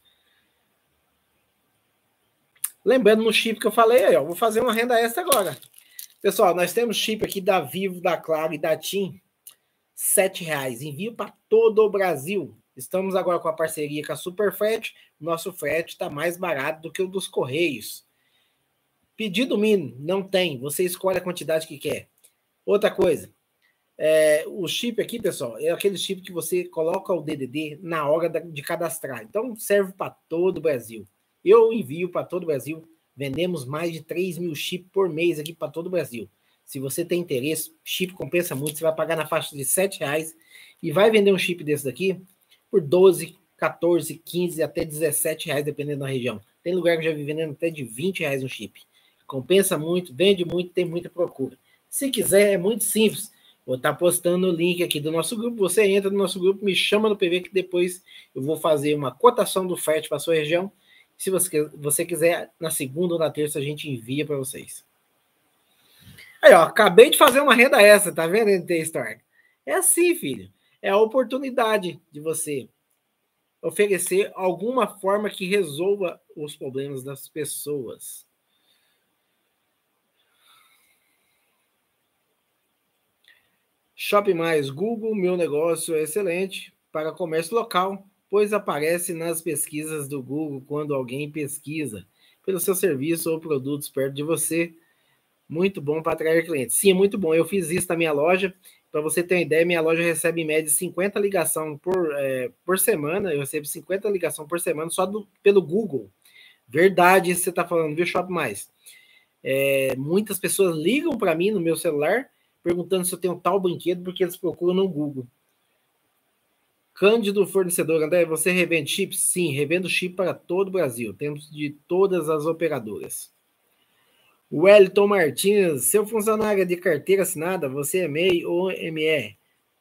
Lembrando no chip que eu falei, eu vou fazer uma renda extra agora. Pessoal, nós temos chip aqui da Vivo, da Claro e da TIM. R$7. Envio para todo o Brasil. Estamos agora com a parceria com a Superfrete. Nosso frete está mais barato do que o dos Correios. Pedido mínimo, não tem. Você escolhe a quantidade que quer. Outra coisa, o chip aqui, pessoal, é aquele chip que você coloca o DDD na hora de cadastrar. Então, serve para todo o Brasil. Eu envio para todo o Brasil. Vendemos mais de 3 mil chips por mês aqui para todo o Brasil. Se você tem interesse, chip compensa muito. Você vai pagar na faixa de R$7 e vai vender um chip desse daqui por 12, 14, 15, até R$17, dependendo da região. Tem lugar que eu já vi vendendo até de R$20 um chip. Compensa muito, vende muito, tem muita procura. Se quiser, é muito simples. Vou estar postando o link aqui do nosso grupo. Você entra no nosso grupo, me chama no PV que depois eu vou fazer uma cotação do frete para a sua região. Se você quiser, na segunda ou na terça a gente envia para vocês. Aí, ó, acabei de fazer uma renda extra, tá vendo, NT Store? É assim, filho. É a oportunidade de você oferecer alguma forma que resolva os problemas das pessoas. Shop Mais, Google, meu negócio é excelente para comércio local, pois aparece nas pesquisas do Google quando alguém pesquisa pelo seu serviço ou produtos perto de você. Muito bom para atrair clientes. Sim, é muito bom. Eu fiz isso na minha loja. Para você ter uma ideia, minha loja recebe em média 50 ligações por semana. Eu recebo 50 ligações por semana só pelo Google. Verdade, isso que você está falando, viu, Shop Mais? Muitas pessoas ligam para mim no meu celular perguntando se eu tenho tal brinquedo, porque eles procuram no Google. Cândido fornecedor, André, você revende chips? Sim, revendo chip para todo o Brasil. Temos de todas as operadoras. Wellington Martins, seu funcionário é de carteira assinada, você é MEI ou ME?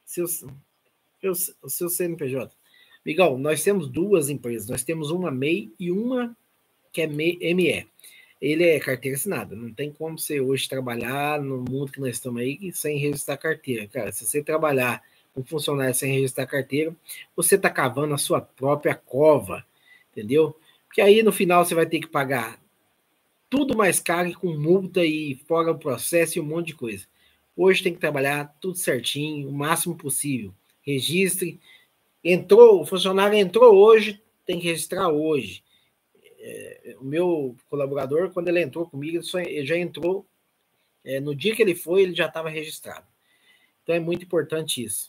O seu CNPJ. Miguel, nós temos duas empresas. Nós temos uma MEI e uma que é ME. Ele é carteira assinada. Não tem como você hoje trabalhar no mundo que nós estamos aí sem registrar carteira. Cara, se você trabalhar com funcionário sem registrar carteira, você está cavando a sua própria cova, entendeu? Porque aí no final você vai ter que pagar tudo mais caro e com multa e fora o processo e um monte de coisa. Hoje tem que trabalhar tudo certinho, o máximo possível. Registre. O funcionário entrou hoje, tem que registrar hoje. O meu colaborador, quando ele entrou comigo, ele já entrou. No dia que ele foi, ele já estava registrado. Então é muito importante isso.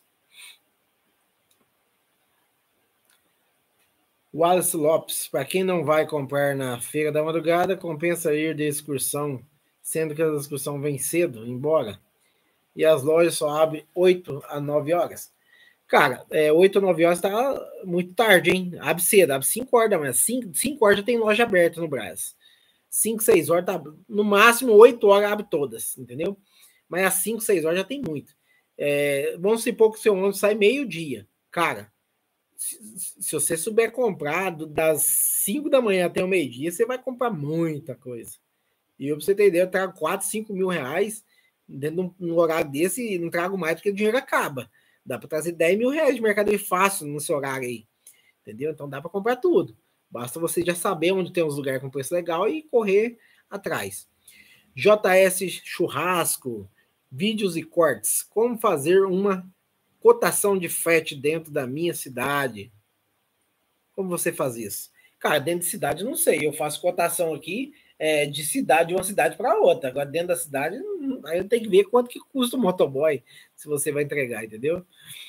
Wallace Lopes, para quem não vai comprar na Feira da Madrugada, compensa ir de excursão, sendo que a excursão vem cedo, embora. E as lojas só abrem 8 a 9 horas. Cara, 8 a 9 horas tá muito tarde, hein? Abre cedo, abre 5 horas da manhã. 5 horas já tem loja aberta no Brasil. 5, 6 horas, tá, no máximo 8 horas abre todas, entendeu? Mas às 5, 6 horas já tem muito. Vamos supor que o seu ônibus sai meio-dia. Cara, se você souber comprar das 5 da manhã até o meio-dia, você vai comprar muita coisa. E eu, pra você ter ideia, eu trago 4, 5 mil reais dentro de um horário desse e não trago mais porque o dinheiro acaba. Dá para trazer 10 mil reais de mercadoria fácil nesse horário aí. Entendeu? Então dá para comprar tudo. Basta você já saber onde tem uns lugares com preço legal e correr atrás. JS Churrasco, vídeos e cortes. Como fazer uma cotação de frete dentro da minha cidade? Como você faz isso? Cara, dentro de cidade, não sei. Eu faço cotação aqui de cidade, de uma cidade para outra. Agora, dentro da cidade, aí tem que ver quanto que custa o motoboy, se você vai entregar, entendeu?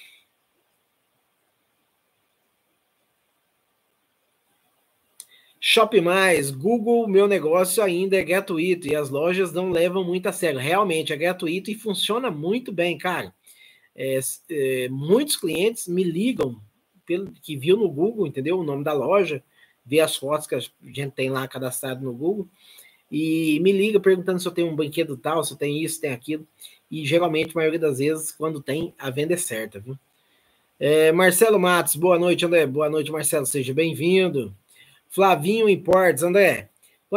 Shop Mais, Google Meu Negócio ainda é gratuito e as lojas não levam muito a sério. Realmente é gratuito e funciona muito bem, cara. Muitos clientes me ligam que viu no Google, entendeu? O nome da loja, vê as fotos que a gente tem lá cadastrado no Google e me liga perguntando se eu tenho um brinquedo tal, se eu tenho isso, tem aquilo. E geralmente, a maioria das vezes, quando tem, a venda é certa, viu? Marcelo Matos, boa noite, André. Boa noite, Marcelo, seja bem-vindo. Flavinho Importes, André,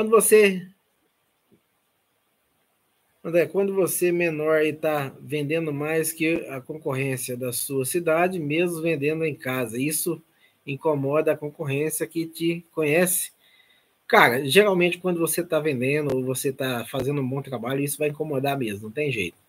quando você menor e está vendendo mais que a concorrência da sua cidade, mesmo vendendo em casa, isso incomoda a concorrência que te conhece? Cara, geralmente quando você está vendendo ou você está fazendo um bom trabalho, isso vai incomodar mesmo, não tem jeito.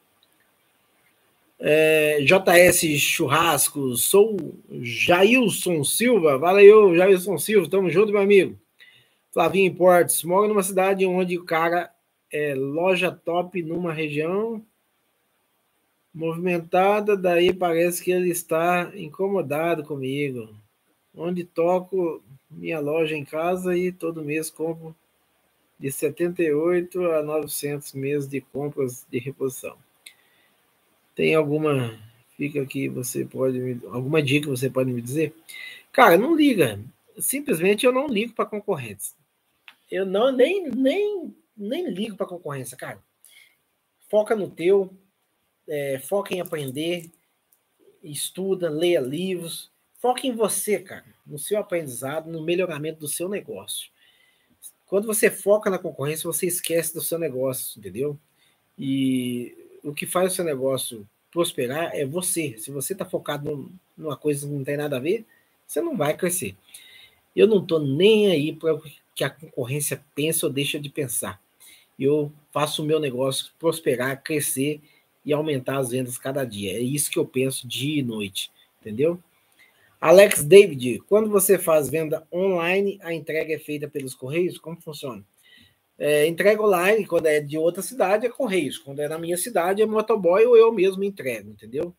JS Churrasco, sou Jailson Silva, valeu, Jailson Silva, tamo junto, meu amigo. Flavinho Importes, moro numa cidade onde o cara é loja top numa região movimentada, daí parece que ele está incomodado comigo. Onde toco minha loja em casa e todo mês compro de 78 a 900 meses de compras de reposição. Tem alguma dica que você pode alguma dica que você pode me dizer? Cara, não liga. Simplesmente eu não ligo para concorrentes. Eu não nem ligo para concorrência, cara. Foca no teu, foca em aprender, estuda, leia livros, foca em você, cara, no seu aprendizado, no melhoramento do seu negócio. Quando você foca na concorrência, você esquece do seu negócio, entendeu? E o que faz o seu negócio prosperar é você. Se você está focado numa coisa que não tem nada a ver, você não vai crescer. Eu não estou nem aí para o que a concorrência pensa ou deixa de pensar. Eu faço o meu negócio prosperar, crescer e aumentar as vendas cada dia. É isso que eu penso dia e noite, entendeu? Alex David, quando você faz venda online, a entrega é feita pelos Correios? Como funciona? Entrega online, quando é de outra cidade, é Correios. Quando é na minha cidade, é motoboy ou eu mesmo entrego, entendeu?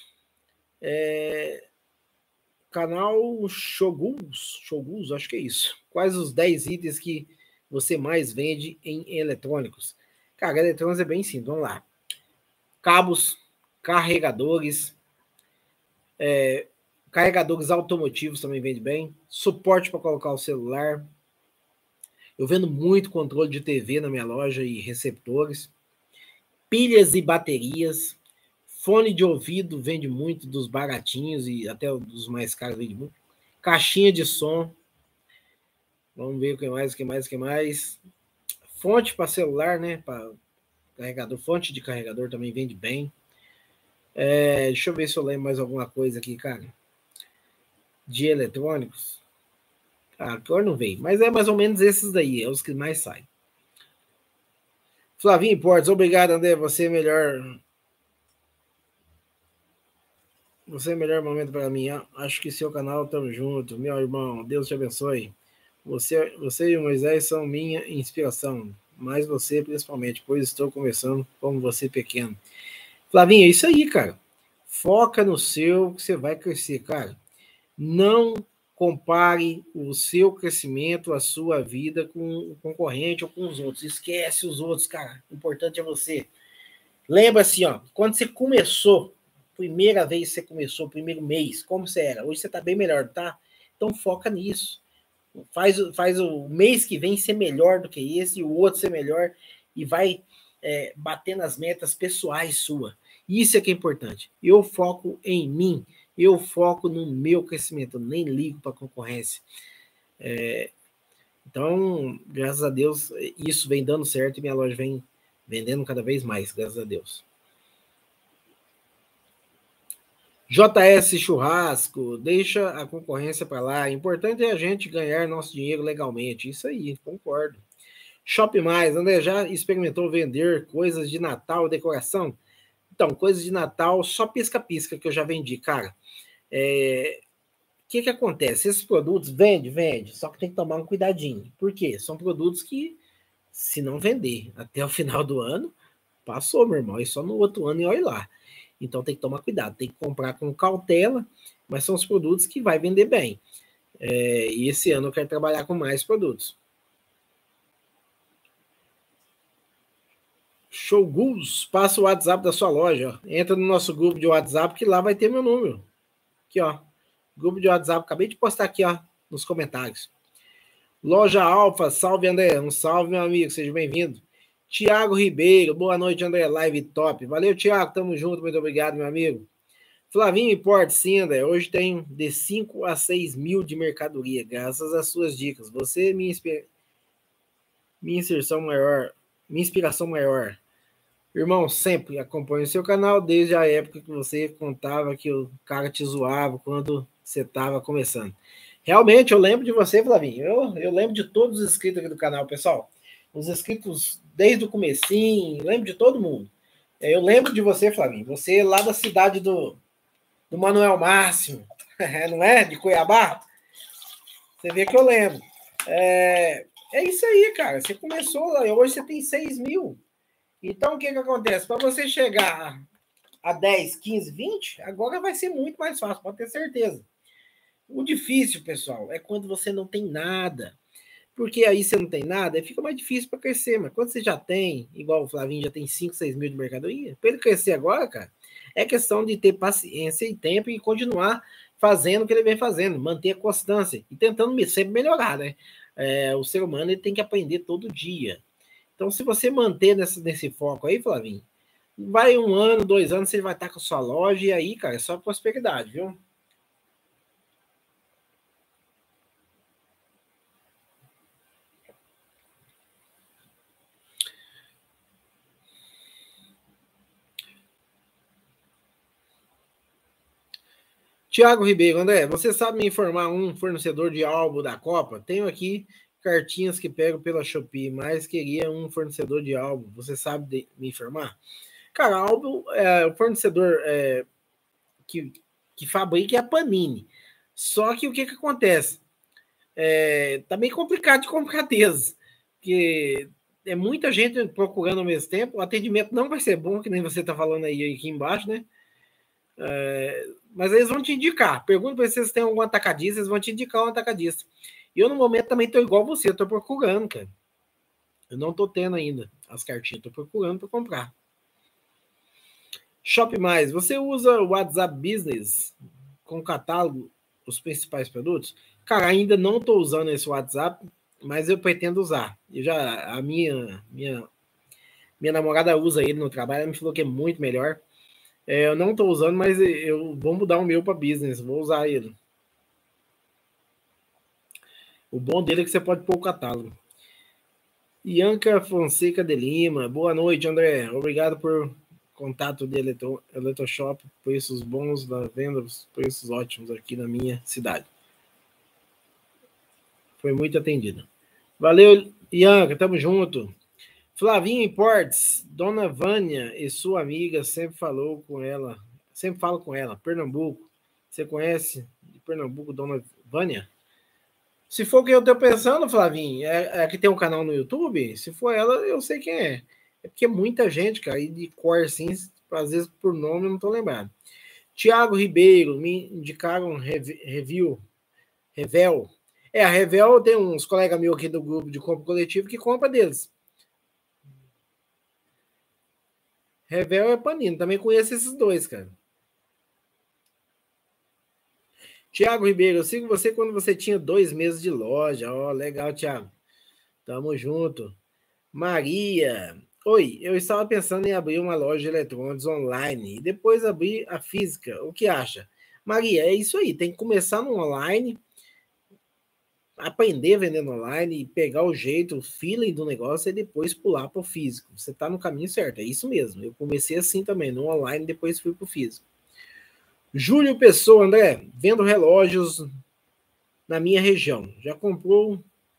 Canal Shoguns, acho que é isso. Quais os 10 itens que você mais vende em eletrônicos? Cara, eletrônicos é bem simples, vamos lá. Cabos, carregadores, carregadores automotivos também vende bem, suporte para colocar o celular. Eu vendo muito controle de TV na minha loja e receptores, pilhas e baterias, fone de ouvido vende muito dos baratinhos e até dos mais caros vende muito. Caixinha de som, vamos ver o que mais. Fonte para celular, né? Para carregador, fonte de carregador também vende bem. Deixa eu ver se eu lembro mais alguma coisa aqui, cara. De eletrônicos. Agora não veio, mas é mais ou menos esses daí, é os que mais saem. Flavinho Portes, obrigado, André. Você é melhor. Você é o melhor momento para mim. Acho que seu canal, tamo junto. Meu irmão, Deus te abençoe. Você e o Moisés são minha inspiração, mas você principalmente, pois estou começando como você pequeno. Flavinho, é isso aí, cara. Foca no seu, que você vai crescer, cara. Não compare o seu crescimento, a sua vida com o concorrente ou com os outros. Esquece os outros, cara. O importante é você. Lembra assim, ó, quando você começou, primeira vez que você começou, primeiro mês, como você era? Hoje você tá bem melhor, tá? Então foca nisso. Faz o mês que vem ser melhor do que esse, e o outro ser melhor, e vai bater nas metas pessoais sua. Isso é que é importante. Eu foco em mim, eu foco no meu crescimento, eu nem ligo para a concorrência. Então, graças a Deus, isso vem dando certo e minha loja vem vendendo cada vez mais, graças a Deus. JS Churrasco, deixa a concorrência para lá. O importante é a gente ganhar nosso dinheiro legalmente. Isso aí, concordo. Shop Mais, André, já experimentou vender coisas de Natal, decoração? Então, coisas de Natal, só pisca-pisca que eu já vendi, cara. O que acontece? Esses produtos vende, só que tem que tomar um cuidadinho. Por quê? São produtos que Se não vender até o final do ano, passou, meu irmão. E só no outro ano e olha lá. Então tem que tomar cuidado, tem que comprar com cautela, mas são os produtos que vai vender bem. E esse ano eu quero trabalhar com mais produtos. Show Gus, passa o WhatsApp da sua loja. Ó. Entra no nosso grupo de WhatsApp que lá vai ter meu número. Aqui, ó. Grupo de WhatsApp, acabei de postar aqui, ó, nos comentários. Loja Alfa, salve André, um salve meu amigo, seja bem-vindo. Tiago Ribeiro, boa noite André, live top. Valeu Tiago, tamo junto, muito obrigado meu amigo. Flavinho Importe, sim André, hoje tem de 5 a 6 mil de mercadoria, graças às suas dicas. Você é minha inserção maior, minha inspiração maior. Irmão, sempre acompanho o seu canal desde a época que você contava que o cara te zoava quando você estava começando. Realmente, eu lembro de você, Flavinho. Eu lembro de todos os inscritos aqui do canal, pessoal. Os inscritos desde o comecinho, lembro de todo mundo. Eu lembro de você, Flavinho. Você lá da cidade do Manuel Máximo, não é? De Cuiabá. Você vê que eu lembro. É isso aí, cara. Você começou lá, hoje você tem 6 mil. Então, o que acontece? Para você chegar a 10, 15, 20, agora vai ser muito mais fácil, pode ter certeza. O difícil, pessoal, é quando você não tem nada. Porque aí você não tem nada, fica mais difícil para crescer. Mas quando você já tem, igual o Flavinho já tem 5, 6 mil de mercadoria, para ele crescer agora, cara, é questão de ter paciência e tempo e continuar fazendo o que ele vem fazendo, manter a constância e tentando sempre melhorar, né? O ser humano ele tem que aprender todo dia. Então, se você manter nesse foco aí, Flavinho, vai 1 ano, 2 anos, você vai estar com a sua loja e aí, cara, é só prosperidade, viu? Tiago Ribeiro, André, você sabe me informar um fornecedor de álbum da Copa? Tenho aqui cartinhas que pego pela Shopee, mas queria um fornecedor de álbum. Você sabe me informar? Cara, álbum, o fornecedor que fabrica é a Panini. Só que o que acontece? Tá bem complicado de comprar deles, porque é muita gente procurando ao mesmo tempo, o atendimento não vai ser bom, que nem você está falando aí aqui embaixo, né? Mas eles vão te indicar. Pergunta para vocês se tem algum atacadista, eles vão te indicar um atacadista. E eu, no momento, também estou igual você, estou procurando, cara. Eu não estou tendo ainda as cartinhas, estou procurando para comprar. Shop Mais, você usa o WhatsApp Business com catálogo, os principais produtos? Cara, ainda não estou usando esse WhatsApp, mas eu pretendo usar. A minha namorada usa ele no trabalho, ela me falou que é muito melhor. Eu não estou usando, mas eu vou mudar o meu para business, vou usar ele. O bom dele é que você pode pôr o catálogo. Ianca Fonseca de Lima, boa noite, André. Obrigado por contato de Eletroshop, preços bons da venda, preços ótimos aqui na minha cidade. Foi muito atendido. Valeu, Ianca, tamo junto. Flavinho Importes, Dona Vânia e sua amiga sempre falo com ela, Pernambuco. Você conhece de Pernambuco, Dona Vânia? Se for quem eu tô pensando, Flavinho, é que tem um canal no YouTube, se for ela, eu sei quem é. É porque muita gente, cara, e de cor assim, às vezes por nome eu não tô lembrado. Tiago Ribeiro, me indicaram Revel. A Revel tem uns colegas meus aqui do grupo de compra coletivo que compra deles. Revel é Panini, também conheço esses dois, cara. Tiago Ribeiro, eu sigo você quando você tinha 2 meses de loja. Ó, legal, Tiago. Tamo junto. Maria, oi, eu estava pensando em abrir uma loja de eletrônicos online e depois abrir a física. O que acha? Maria, é isso aí, tem que começar no online, aprender vendendo online e pegar o jeito, o feeling do negócio e depois pular para o físico. Você está no caminho certo, é isso mesmo. Eu comecei assim também, no online, depois fui para o físico. Júlio Pessoa, André, vendo relógios na minha região. Já comprou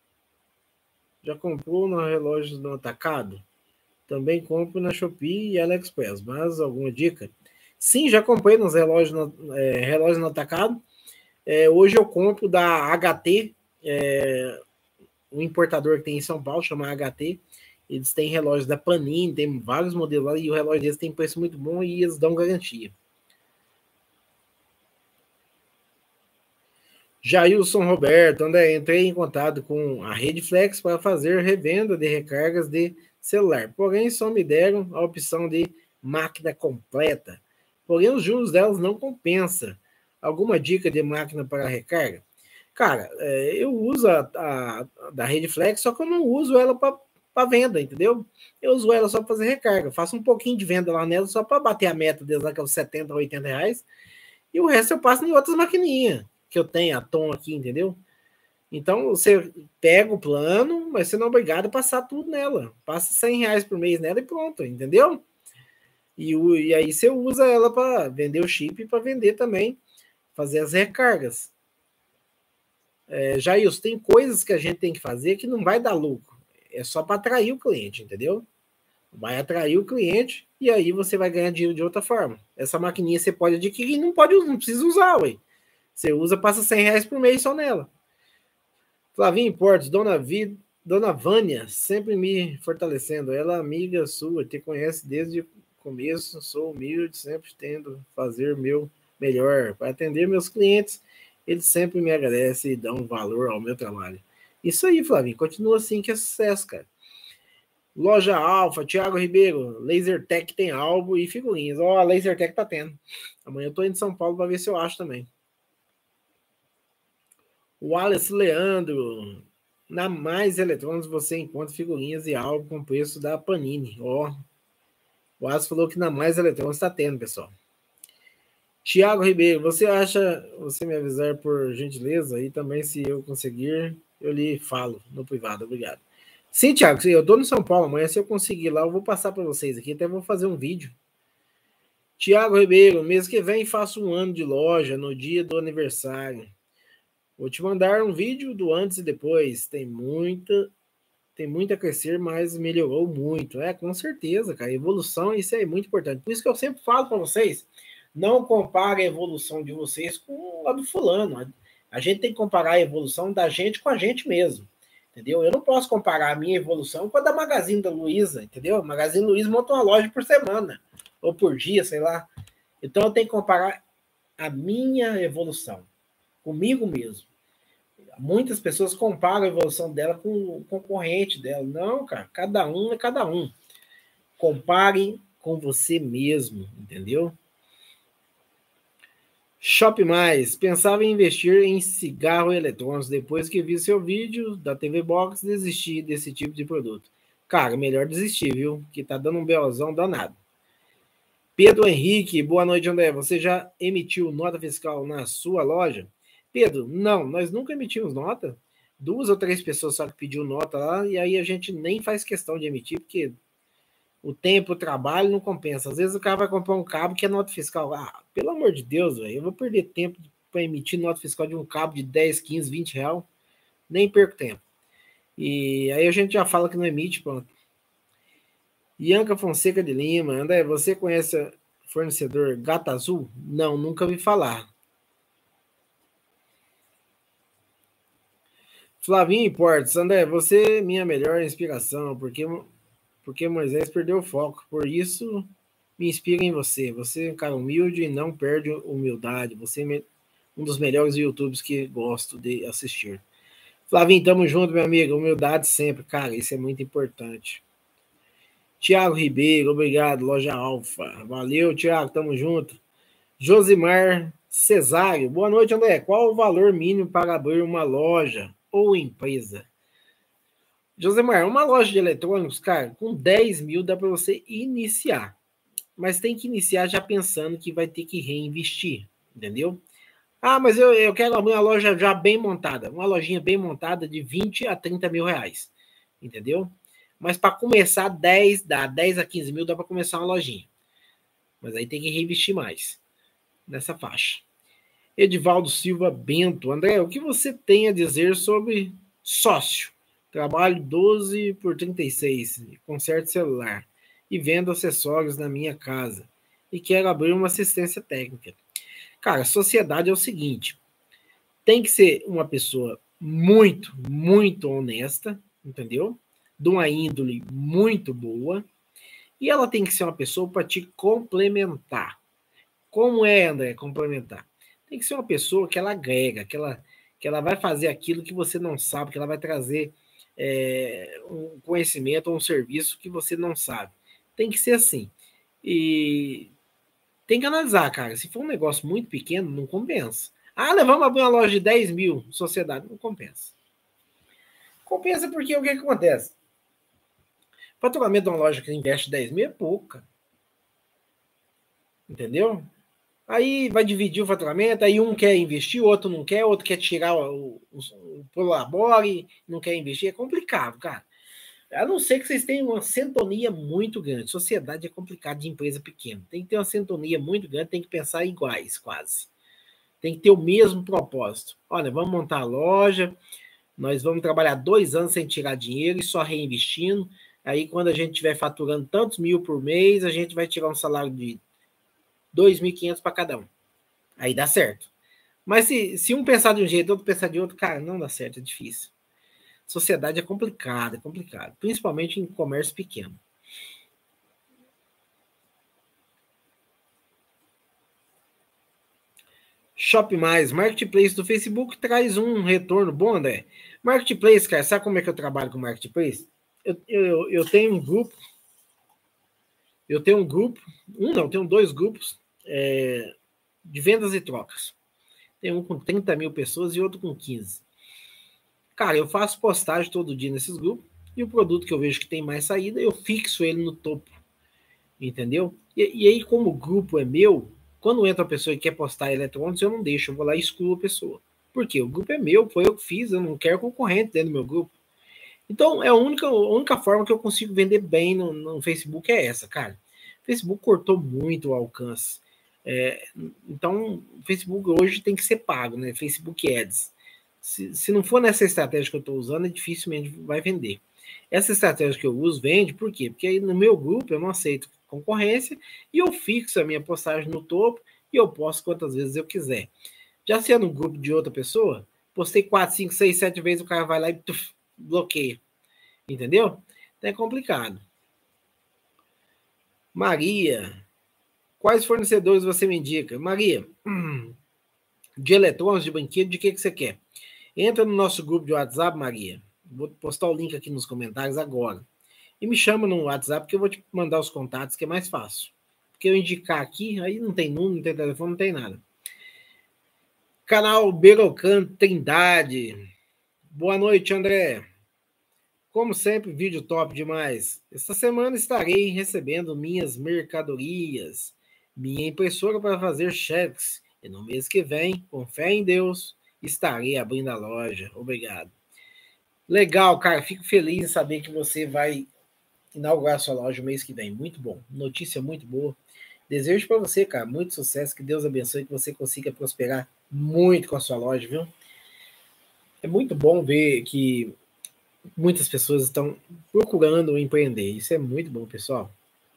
no relógio no atacado? Também compro na Shopee e AliExpress. Mas alguma dica? Sim, já comprei nos relógios no atacado. Hoje eu compro da HT, um importador que tem em São Paulo, chama HT. Eles têm relógios da Panini, tem vários modelos lá, e o relógio deles tem preço muito bom e eles dão garantia. Jailson Roberto, André, entrei em contato com a Redflex para fazer revenda de recargas de celular, porém só me deram a opção de máquina completa. Porém, os juros delas não compensa. Alguma dica de máquina para recarga? Cara, eu uso a da Redflex, só que eu não uso ela para venda, entendeu? Eu uso ela só para fazer recarga. Faço um pouquinho de venda lá nela, só para bater a meta deles lá, que é os 70, 80 reais. E o resto eu passo em outras maquininhas que eu tenho, a Tom aqui, entendeu? Então, você pega o plano, mas você não é obrigado a passar tudo nela. Passa 100 reais por mês nela e pronto, entendeu? E aí você usa ela para vender o chip e para vender também, fazer as recargas. Jailson, tem coisas que a gente tem que fazer que não vai dar lucro. É só para atrair o cliente, entendeu? Vai atrair o cliente e aí você vai ganhar dinheiro de outra forma. Essa maquininha você pode adquirir, não precisa usar, ué. Você usa, passa 100 reais por mês só nela. Flavinho Portes, Dona Vânia, sempre me fortalecendo. Ela, amiga sua, te conhece desde o começo. Sou humilde, sempre tendo fazer meu melhor para atender meus clientes. Eles sempre me agradecem e dão valor ao meu trabalho. Isso aí, Flavinho, continua assim que é sucesso, cara. Loja Alfa, Thiago Ribeiro, Lasertec tem álbum e figurinhas. Ó, a Lasertec tá tendo. Amanhã eu tô indo em São Paulo para ver se eu acho também. Wallace Leandro, na Mais Eletrônicos você encontra figurinhas e álbum com preço da Panini. Ó, o Wallace falou que na Mais Eletrônicos está tendo, pessoal. Tiago Ribeiro, você me avisar por gentileza e também se eu conseguir, eu lhe falo no privado, obrigado. Sim, Tiago, eu estou no São Paulo amanhã, se eu conseguir lá, eu vou passar para vocês aqui, até vou fazer um vídeo. Tiago Ribeiro, mês que vem faço um ano de loja no dia do aniversário. Vou te mandar um vídeo do antes e depois. Tem muito a crescer, mas melhorou muito. Com certeza, cara. Evolução, isso é muito importante. Por isso que eu sempre falo para vocês, não compare a evolução de vocês com a do fulano. A gente tem que comparar a evolução da gente com a gente mesmo. Entendeu? Eu não posso comparar a minha evolução com a da Magazine da Luiza, entendeu? A Magazine Luiza monta uma loja por semana, ou por dia, sei lá. Então eu tenho que comparar a minha evolução comigo mesmo. Muitas pessoas comparam a evolução dela com o concorrente dela. Não, cara, cada um é cada um. Compare com você mesmo, entendeu? Shop Mais. Pensava em investir em cigarro eletrônico. Depois que vi seu vídeo da TV Box, desisti desse tipo de produto. Cara, melhor desistir, viu? Que tá dando um belzão danado. Pedro Henrique, boa noite, André. Você já emitiu nota fiscal na sua loja? Pedro, não, nós nunca emitimos nota. 2 ou 3 pessoas só que pediu nota lá, e aí a gente nem faz questão de emitir, porque o tempo, o trabalho não compensa. Às vezes o cara vai comprar um cabo que é nota fiscal. Ah, pelo amor de Deus, velho, eu vou perder tempo para emitir nota fiscal de um cabo de 10, 15, 20 real. Nem perco tempo. E aí a gente já fala que não emite, pronto. Ianca Fonseca de Lima, André, você conhece o fornecedor Gata Azul? Não, nunca vi falar. Flavinho Portes, André, você é minha melhor inspiração, porque Moisés perdeu o foco, por isso me inspira em você. Você é um cara humilde e não perde humildade. Você é um dos melhores YouTubers que gosto de assistir. Flavinho, tamo junto, meu amigo. Humildade sempre, cara, isso é muito importante. Tiago Ribeiro, obrigado, Loja Alfa. Valeu, Tiago, tamo junto. Josimar Cesário, boa noite, André. Qual o valor mínimo para abrir uma loja ou empresa? Josimar, uma loja de eletrônicos, cara, com 10 mil dá para você iniciar. Mas tem que iniciar já pensando que vai ter que reinvestir, entendeu? Ah, mas eu quero abrir uma loja já bem montada, uma lojinha bem montada de 20 a 30 mil reais, entendeu? Mas para começar, 10 a 15 mil dá para começar uma lojinha. Mas aí tem que reinvestir mais nessa faixa. Edivaldo Silva Bento. André, o que você tem a dizer sobre sócio? Trabalho 12 por 36, conserto celular e vendo acessórios na minha casa. E quero abrir uma assistência técnica. Cara, sociedade é o seguinte. Tem que ser uma pessoa muito, muito honesta, entendeu? de uma índole muito boa, e ela tem que ser uma pessoa para te complementar. Como é, André, complementar? Tem que ser uma pessoa que ela agrega, que ela vai fazer aquilo que você não sabe, que ela vai trazer um conhecimento ou um serviço que você não sabe. Tem que ser assim. E tem que analisar, cara. Se for um negócio muito pequeno, não compensa. Ah, vamos abrir uma loja de 10 mil, sociedade, não compensa. Compensa porque o que acontece? O faturamento de uma loja que investe 10 mil é pouco, cara. Entendeu? Aí vai dividir o faturamento, aí um quer investir, o outro não quer, o outro quer tirar o prolabore, não quer investir. É complicado, cara. A não ser que vocês tenham uma sintonia muito grande. Sociedade é complicado de empresa pequena. Tem que ter uma sintonia muito grande, tem que pensar iguais, quase. Tem que ter o mesmo propósito. Olha, vamos montar a loja, nós vamos trabalhar 2 anos sem tirar dinheiro e só reinvestindo. Aí, quando a gente estiver faturando tantos mil por mês, a gente vai tirar um salário de 2.500 para cada um. Aí dá certo. Mas se um pensar de um jeito, outro pensar de outro, cara, não dá certo, é difícil. Sociedade é complicado, principalmente em comércio pequeno. Shop Mais, Marketplace do Facebook traz um retorno bom, André. Marketplace, cara, sabe como é que eu trabalho com Marketplace? Eu tenho um grupo, tenho 2 grupos de vendas e trocas. Tem um com 30 mil pessoas e outro com 15. Cara, eu faço postagem todo dia nesses grupos e o produto que eu vejo que tem mais saída, eu fixo ele no topo, entendeu? E aí, como o grupo é meu, quando entra a pessoa e quer postar eletrônicos, eu não deixo, eu vou lá e excluo a pessoa. Por quê? O grupo é meu, foi eu que fiz, eu não quero concorrente dentro do meu grupo. Então, a única forma que eu consigo vender bem no Facebook é essa, cara. O Facebook cortou muito o alcance. Então, o Facebook hoje tem que ser pago, né? Facebook Ads. Se não for nessa estratégia que eu estou usando, dificilmente vai vender. Essa estratégia que eu uso vende, por quê? Porque aí no meu grupo eu não aceito concorrência e eu fixo a minha postagem no topo e eu posto quantas vezes eu quiser. Já se é no grupo de outra pessoa, postei 4, 5, 6, 7 vezes, o cara vai lá e bloqueia. Entendeu? Então é complicado. Maria, quais fornecedores você me indica? Maria, de eletrônicos, de brinquedo, de que você quer? Entra no nosso grupo de WhatsApp, Maria. Vou postar o link aqui nos comentários agora. E me chama no WhatsApp que eu vou te mandar os contatos, que é mais fácil. Porque eu indicar aqui, aí não tem número, não tem telefone, não tem nada. Canal Berocan Trindade. Boa noite, André. Como sempre, vídeo top demais. Esta semana estarei recebendo minhas mercadorias, minha impressora para fazer cheques. E no mês que vem, com fé em Deus, estarei abrindo a loja. Obrigado. Legal, cara. Fico feliz em saber que você vai inaugurar sua loja no mês que vem. Muito bom. Notícia muito boa. Desejo para você, cara, muito sucesso. Que Deus abençoe, que você consiga prosperar muito com a sua loja, viu? É muito bom ver que muitas pessoas estão procurando empreender. Isso é muito bom, pessoal.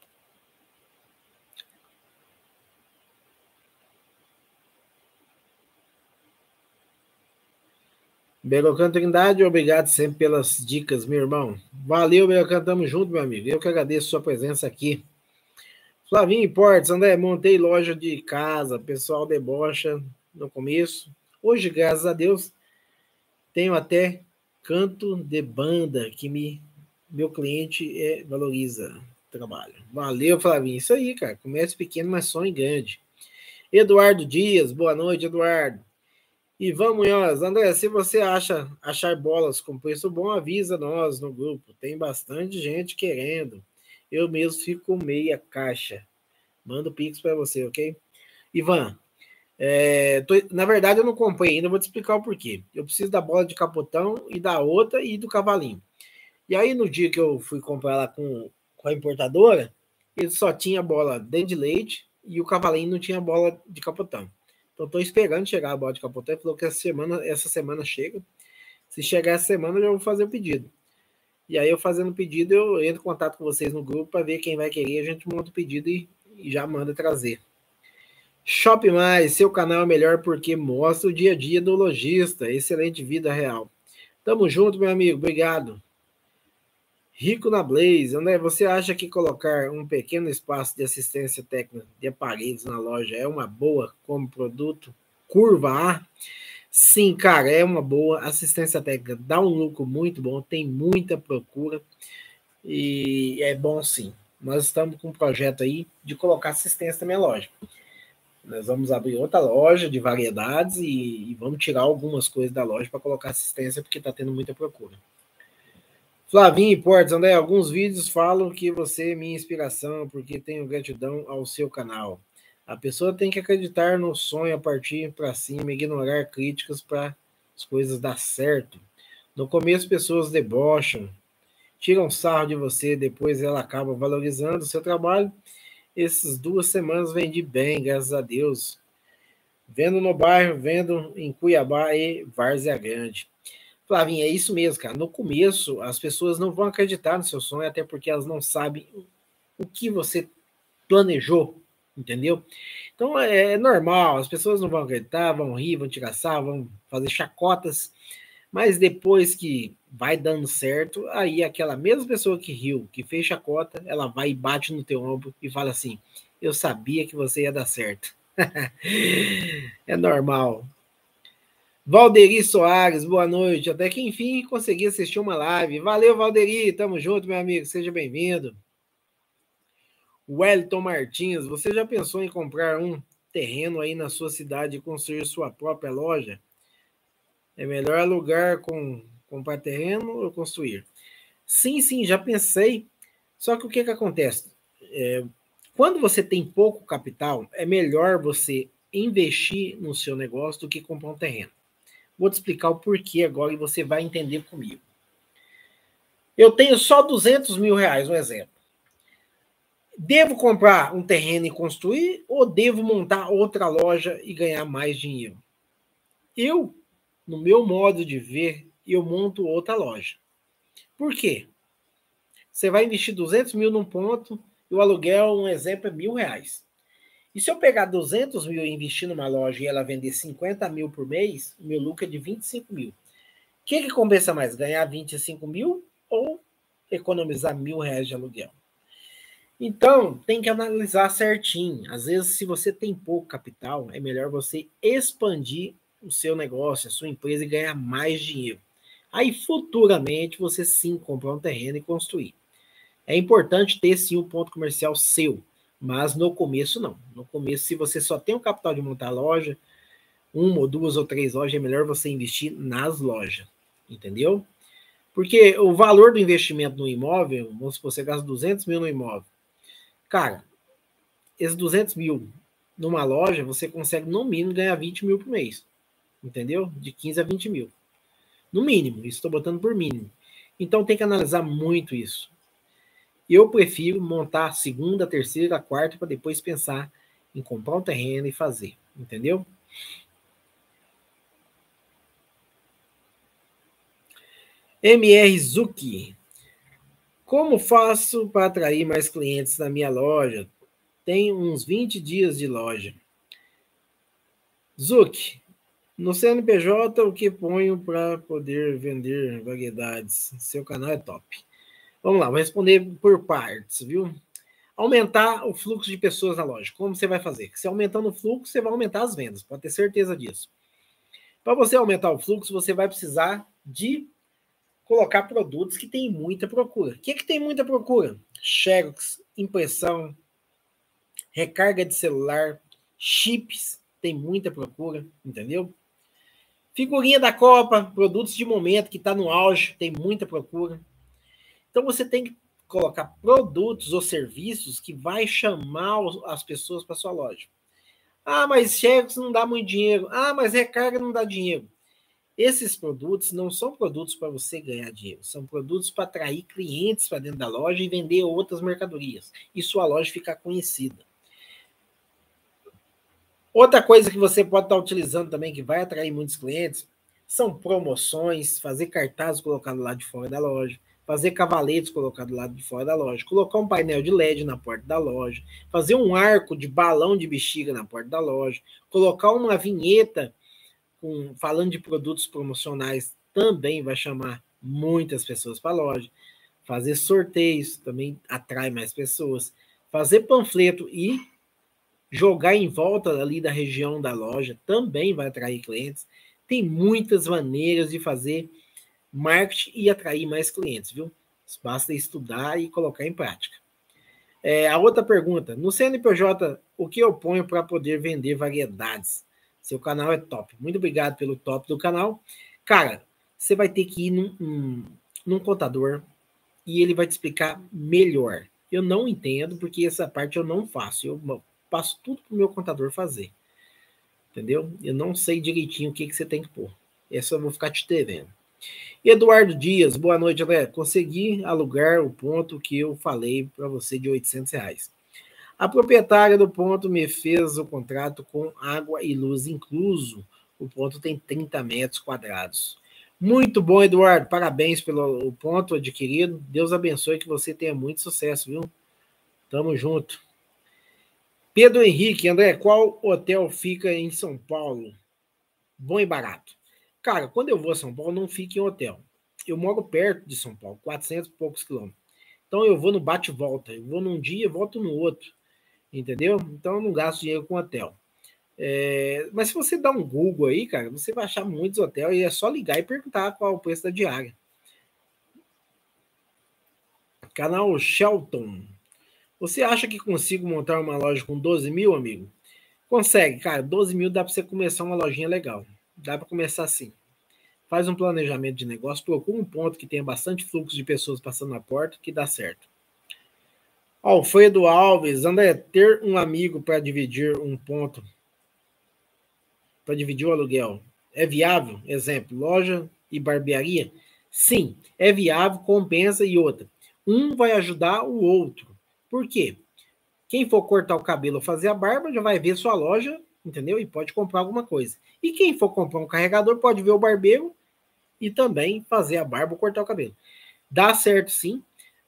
Belocan Trindade, obrigado sempre pelas dicas, meu irmão. Valeu, Belocan, tamo junto, meu amigo. Eu que agradeço a sua presença aqui. Flavinho Importes, André, montei loja de casa, pessoal debocha no começo. Hoje, graças a Deus, tenho até canto de banda que meu cliente valoriza o trabalho. Valeu, Flavinho. Isso aí, cara. Comércio pequeno, mas sonho grande. Eduardo Dias, boa noite, Eduardo. Ivan Munhoz, André, se você achar bolas com preço bom, avisa nós no grupo. Tem bastante gente querendo. Eu mesmo fico com meia caixa. Mando o Pix para você, ok? Ivan, na verdade eu não comprei ainda, vou te explicar o porquê. Eu preciso da bola de capotão e da outra e do cavalinho. E aí no dia que eu fui comprar lá com a importadora, ele só tinha bola dente de leite e o cavalinho não tinha bola de capotão. Então, estou esperando chegar a bola de capotão. Ele falou que essa semana chega. Se chegar essa semana, eu já vou fazer o pedido. E aí, eu fazendo o pedido, eu entro em contato com vocês no grupo para ver quem vai querer. A gente monta o pedido e já manda trazer. Shop Mais, seu canal é melhor porque mostra o dia a dia do lojista. Excelente vida real. Tamo junto, meu amigo. Obrigado. Rico na Blaze. André, você acha que colocar um pequeno espaço de assistência técnica de aparelhos na loja é uma boa como produto? Curva A? Sim, cara, é uma boa. Assistência técnica dá um lucro muito bom, tem muita procura e é bom sim. Nós estamos com um projeto aí de colocar assistência na minha loja. Nós vamos abrir outra loja de variedades e vamos tirar algumas coisas da loja para colocar assistência, porque está tendo muita procura. Flavinho Portes, André, alguns vídeos falam que você é minha inspiração, porque tenho gratidão ao seu canal. A pessoa tem que acreditar no sonho, a partir para cima, ignorar críticas para as coisas dar certo. No começo, pessoas debocham, tiram sarro de você, depois ela acaba valorizando o seu trabalho. Essas 2 semanas vendi bem, graças a Deus. Vendo no bairro, vendo em Cuiabá e Várzea Grande. Flavinha, é isso mesmo, cara. No começo, as pessoas não vão acreditar no seu sonho, até porque elas não sabem o que você planejou, entendeu? Então é normal, as pessoas não vão acreditar, vão rir, vão tirar sarro, vão fazer chacotas, mas depois que vai dando certo, aí aquela mesma pessoa que riu, que fez chacota, ela vai e bate no teu ombro e fala assim: eu sabia que você ia dar certo. É normal. Valderi Soares, boa noite. Até que enfim consegui assistir uma live. Valeu, Valderi. Tamo junto, meu amigo. Seja bem-vindo. Wellington Martins, você já pensou em comprar um terreno aí na sua cidade e construir sua própria loja? É melhor alugar comprar terreno ou construir? Sim, já pensei. Só que o que acontece? Quando você tem pouco capital, é melhor você investir no seu negócio do que comprar um terreno. Vou te explicar o porquê agora e você vai entender comigo. Eu tenho só 200 mil reais, um exemplo. Devo comprar um terreno e construir ou devo montar outra loja e ganhar mais dinheiro? Eu, no meu modo de ver, eu monto outra loja. Por quê? Você vai investir 200 mil num ponto e o aluguel, um exemplo, é R$ 1.000. E se eu pegar 200 mil e investir numa loja e ela vender 50 mil por mês, o meu lucro é de 25 mil. O que compensa mais? Ganhar 25 mil ou economizar R$ 1.000 de aluguel? Então, tem que analisar certinho. Às vezes, se você tem pouco capital, é melhor você expandir o seu negócio, a sua empresa e ganhar mais dinheiro. Aí, futuramente, você sim comprar um terreno e construir. É importante ter sim um ponto comercial seu, mas no começo não. No começo, se você só tem o capital de montar a loja, 1 ou 2 ou 3 lojas, é melhor você investir nas lojas, entendeu? Porque o valor do investimento no imóvel, vamos supor, você gasta 200 mil no imóvel. Cara, esses 200 mil numa loja, você consegue no mínimo ganhar 20 mil por mês, entendeu? De 15 a 20 mil. No mínimo, isso estou botando por mínimo. Então tem que analisar muito isso. Eu prefiro montar a segunda, a terceira, a quarta, para depois pensar em comprar um terreno e fazer, entendeu? MR Zuki. Como faço para atrair mais clientes na minha loja? Tem uns 20 dias de loja. Zuki, no CNPJ, o que ponho para poder vender variedades? Seu canal é top. Vamos lá, vou responder por partes, viu? Aumentar o fluxo de pessoas na loja. Como você vai fazer? Se aumentando o fluxo, você vai aumentar as vendas, pode ter certeza disso. Para você aumentar o fluxo, você vai precisar de colocar produtos que têm muita procura. O que tem muita procura? Xerox, impressão, recarga de celular, chips, tem muita procura, entendeu? Figurinha da Copa, produtos de momento que está no auge, tem muita procura. Então você tem que colocar produtos ou serviços que vai chamar as pessoas para sua loja. Ah, mas Xerox não dá muito dinheiro. Ah, mas recarga não dá dinheiro. Esses produtos não são produtos para você ganhar dinheiro, são produtos para atrair clientes para dentro da loja e vender outras mercadorias. E sua loja ficar conhecida. Outra coisa que você pode estar utilizando também, que vai atrair muitos clientes, são promoções, fazer cartazes colocados lá de fora da loja, fazer cavaletes colocados lá de fora da loja, colocar um painel de LED na porta da loja, fazer um arco de balão de bexiga na porta da loja, colocar uma vinheta falando de produtos promocionais também vai chamar muitas pessoas para a loja. Fazer sorteios também atrai mais pessoas. Fazer panfleto e jogar em volta ali da região da loja também vai atrair clientes. Tem muitas maneiras de fazer marketing e atrair mais clientes, viu? Basta estudar e colocar em prática. A outra pergunta, no CNPJ, o que eu ponho para poder vender variedades? Seu canal é top. Muito obrigado pelo top do canal. Cara, você vai ter que ir num contador e ele vai te explicar melhor. Eu não entendo, porque essa parte eu não faço. Eu passo tudo para o meu contador fazer. Entendeu? Eu não sei direitinho o que você tem que pôr. Essa eu vou ficar te devendo. Eduardo Dias, boa noite, André. Consegui alugar o ponto que eu falei para você de R$ 800. A proprietária do ponto me fez o contrato com água e luz incluso. O ponto tem 30 metros quadrados. Muito bom, Eduardo. Parabéns pelo ponto adquirido. Deus abençoe que você tenha muito sucesso, viu? Tamo junto. Pedro Henrique, André, qual hotel fica em São Paulo? Bom e barato. Cara, quando eu vou a São Paulo, não fico em hotel. Eu moro perto de São Paulo, 400 e poucos quilômetros. Então eu vou no bate e volta. Eu vou num dia e volto no outro. Entendeu? Então eu não gasto dinheiro com hotel. Mas se você dá um Google aí, cara, você vai achar muitos hotéis e é só ligar e perguntar qual é o preço da diária. Canal Shelton. Você acha que consigo montar uma loja com 12 mil, amigo? Consegue, cara. 12 mil dá para você começar uma lojinha legal. Dá para começar assim. Faz um planejamento de negócio, procura um ponto que tenha bastante fluxo de pessoas passando na porta, que dá certo. Alfredo Alves, André, ter um amigo para dividir um ponto, para dividir o aluguel, é viável? Exemplo, loja e barbearia? Sim, é viável, compensa e outra. Um vai ajudar o outro. Por quê? Quem for cortar o cabelo ou fazer a barba já vai ver sua loja, entendeu? E pode comprar alguma coisa. E quem for comprar um carregador pode ver o barbeiro e também fazer a barba ou cortar o cabelo. Dá certo, sim,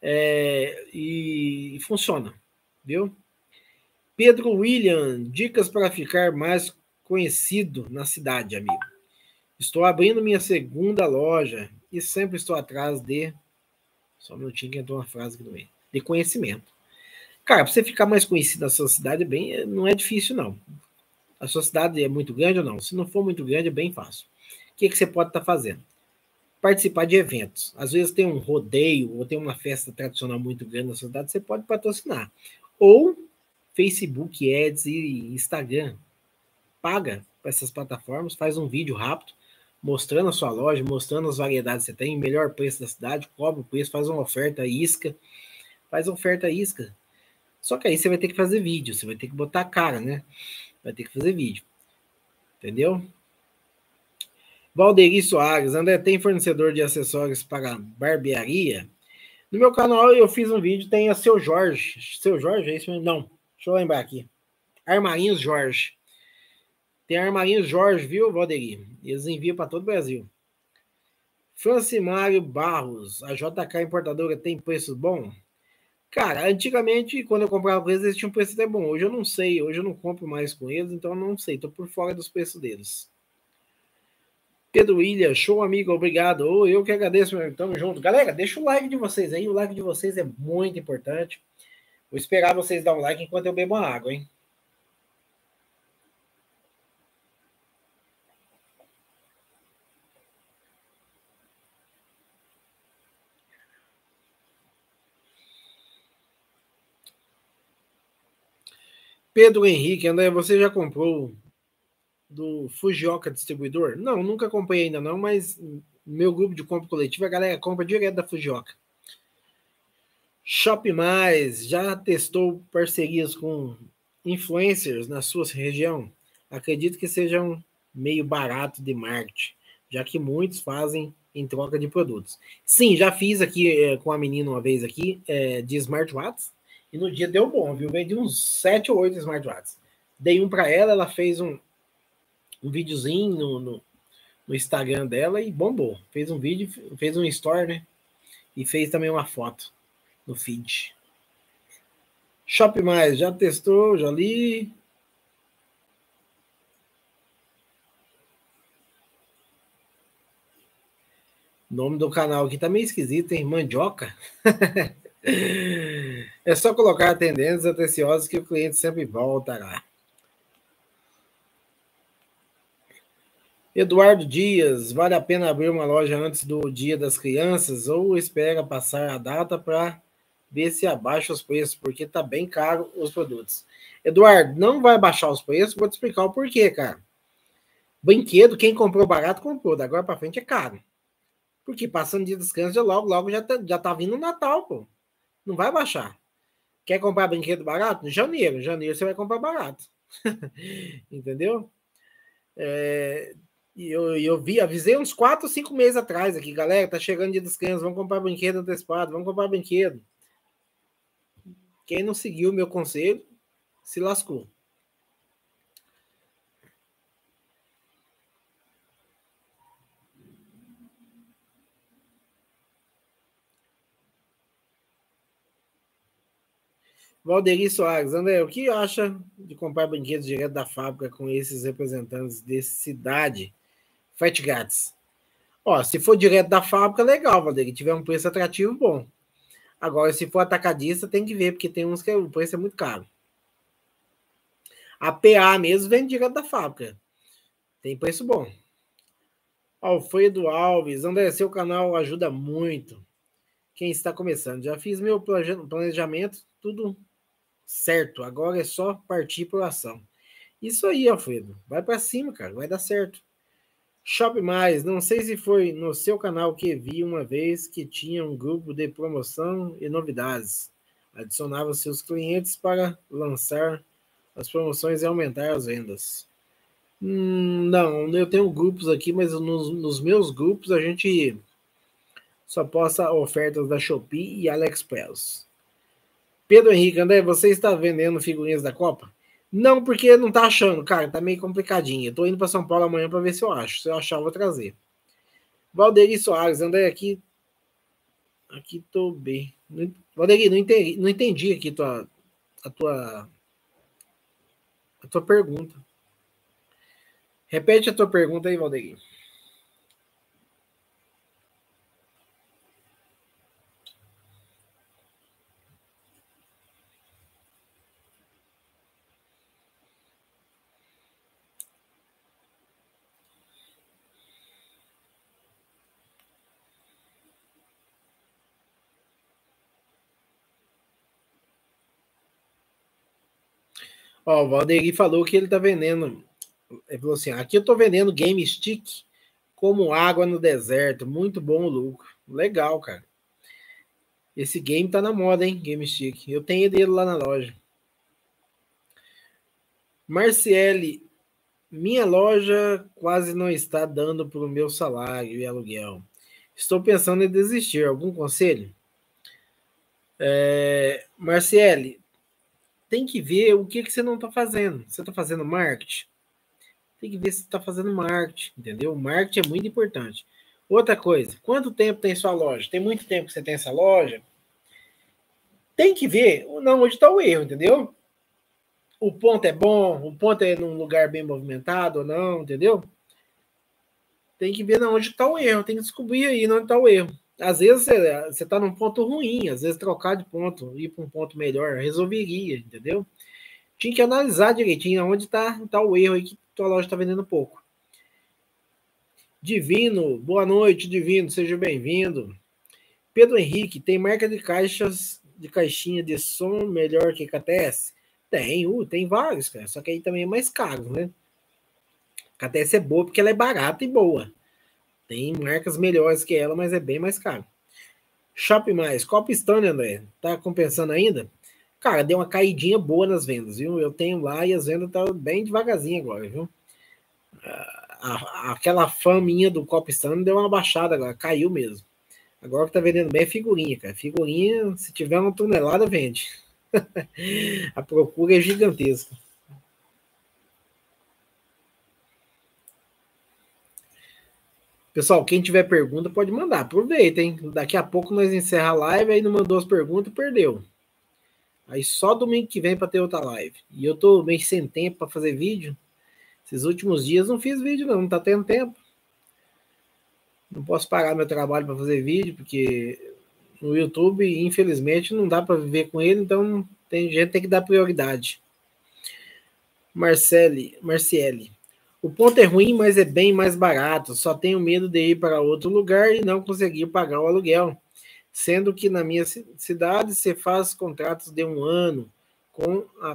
e funciona, viu? Pedro William, dicas para ficar mais conhecido na cidade, amigo. Estou abrindo minha segunda loja e sempre estou atrás de... Só um minutinho que entrou uma frase aqui no meio. De conhecimento. Cara, para você ficar mais conhecido na sua cidade, não é difícil, não. A sua cidade é muito grande ou não? Se não for muito grande, é bem fácil. O que você pode estar fazendo? Participar de eventos. Às vezes tem um rodeio ou tem uma festa tradicional muito grande na sua cidade, você pode patrocinar. Ou Facebook Ads e Instagram. Paga para essas plataformas, faz um vídeo rápido, mostrando a sua loja, mostrando as variedades que você tem, melhor preço da cidade, cobra o preço, faz uma oferta isca. Faz oferta isca. Só que aí você vai ter que fazer vídeo, você vai ter que botar a cara, né? Vai ter que fazer vídeo. Entendeu? Valderi Soares, André, tem fornecedor de acessórios para barbearia? No meu canal eu fiz um vídeo, tem a Seu Jorge. Seu Jorge, é isso mesmo? Não, deixa eu lembrar aqui. Armarinhos Jorge. Tem Armarinhos Jorge, viu, Valderi? Eles enviam para todo o Brasil. Francimário Barros, a JK Importadora tem preço bom? Cara, antigamente, quando eu comprava com eles, eles tinham um preço até bom. Hoje eu não sei, hoje eu não compro mais com eles, então eu não sei, tô por fora dos preços deles. Pedro William, show, amigo, obrigado. Eu que agradeço, meu. Tamo junto. Galera, deixa o like de vocês aí, o like de vocês é muito importante. Vou esperar vocês dar um like enquanto eu bebo a água, hein? Pedro Henrique, André, você já comprou do Fujioka Distribuidor? Não, nunca comprei ainda não, mas meu grupo de compra coletiva, a galera compra direto da Fujioka. Shop Mais, já testou parcerias com influencers na sua região? Acredito que sejam meio barato de marketing, já que muitos fazem em troca de produtos. Sim, já fiz aqui com a menina uma vez aqui de smartwatches e no dia deu bom, viu? Vendi uns 7 ou 8 smartwatches. Dei um para ela, ela fez um videozinho no Instagram dela e bombou. Fez um vídeo, fez um story, né? E fez também uma foto no feed. Shop Mais, já testou, já li. O nome do canal aqui tá meio esquisito, hein? Mandioca? É só colocar tendências atenciosas que o cliente sempre voltará. Eduardo Dias, vale a pena abrir uma loja antes do Dia das Crianças ou espera passar a data para ver se abaixa os preços, porque tá bem caro os produtos. Eduardo, não vai baixar os preços, vou te explicar o porquê, cara. Brinquedo, quem comprou barato, comprou. Da agora para frente é caro. Porque passando Dia das Crianças, logo já tá vindo o Natal, pô. Não vai baixar. Quer comprar brinquedo barato? Janeiro você vai comprar barato. Entendeu? Avisei uns 4 ou 5 meses atrás aqui, galera, tá chegando Dia das Crianças, vamos comprar brinquedo antecipado, vamos comprar brinquedo. Quem não seguiu o meu conselho, se lascou. Valderi Soares, André, o que acha de comprar brinquedos direto da fábrica com esses representantes de cidade? Frete grátis. Ó, se for direto da fábrica, legal, Valderi, tiver um preço atrativo, bom. Agora, se for atacadista, tem que ver, porque tem uns que o preço é muito caro. A PA mesmo vende direto da fábrica. Tem preço bom. Alfredo Alves, André, seu canal ajuda muito. Quem está começando, já fiz meu planejamento, tudo certo. Agora é só partir por ação. Isso aí, Alfredo. Vai para cima, cara. Vai dar certo. Shop Mais. Não sei se foi no seu canal que vi uma vez que tinha um grupo de promoção e novidades. Adicionava seus clientes para lançar as promoções e aumentar as vendas. Não, eu tenho grupos aqui, mas nos meus grupos a gente só posta ofertas da Shopee e AliExpress. Pedro Henrique, André, você está vendendo figurinhas da Copa? Não, porque não tá achando, cara, tá meio complicadinho. Eu tô indo para São Paulo amanhã para ver se eu acho. Se eu achar, eu vou trazer. Valderi Soares, André, aqui tô bem. Valderi, não entendi aqui a tua pergunta. Repete a tua pergunta aí, Valderi. Ó, o Valderi falou que ele tá vendendo. Ele falou assim: aqui eu tô vendendo Game Stick como água no deserto. Muito bom o lucro. Legal, cara. Esse game tá na moda, hein? Game Stick. Eu tenho dele lá na loja. Marciele, minha loja quase não está dando para o meu salário e aluguel. Estou pensando em desistir. Algum conselho? Marciele, tem que ver o que você não está fazendo. Você está fazendo marketing? Tem que ver se está fazendo marketing, entendeu? Marketing é muito importante. Outra coisa, quanto tempo tem sua loja? Tem muito tempo que você tem essa loja? Tem que ver não, onde está o erro, entendeu? O ponto é bom, o ponto é num lugar bem movimentado ou não, entendeu? Tem que ver onde está o erro, tem que descobrir aí onde está o erro. Às vezes você está num ponto ruim, às vezes trocar de ponto, ir para um ponto melhor, resolveria, entendeu? Tinha que analisar direitinho onde está o erro aí que tua loja está vendendo pouco. Divino, boa noite, Divino, seja bem-vindo. Pedro Henrique, tem marca de caixinha de som melhor que KTS? Tem vários, cara, só que aí também é mais caro, né? KTS é boa porque ela é barata e boa. Tem marcas melhores que ela, mas é bem mais caro. Shop Mais, Copa Stone, André, tá compensando ainda? Cara, deu uma caidinha boa nas vendas, viu? Eu tenho lá e as vendas estão bem devagarzinho agora, viu? Aquela fã minha do Copa Stone deu uma baixada agora, caiu mesmo. Agora que tá vendendo bem é figurinha, cara. Figurinha, se tiver uma tonelada, vende. A procura é gigantesca. Pessoal, quem tiver pergunta pode mandar. Aproveita, hein? Daqui a pouco nós encerra a live, aí não mandou as perguntas, perdeu. Aí só domingo que vem para ter outra live. E eu tô meio sem tempo para fazer vídeo. Esses últimos dias não fiz vídeo, não tá tendo tempo. Não posso parar meu trabalho para fazer vídeo, porque no YouTube, infelizmente, não dá para viver com ele, então tem gente que tem que dar prioridade. Marciele. O ponto é ruim, mas é bem mais barato. Só tenho medo de ir para outro lugar e não conseguir pagar o aluguel. Sendo que na minha cidade você faz contratos de 1 ano com a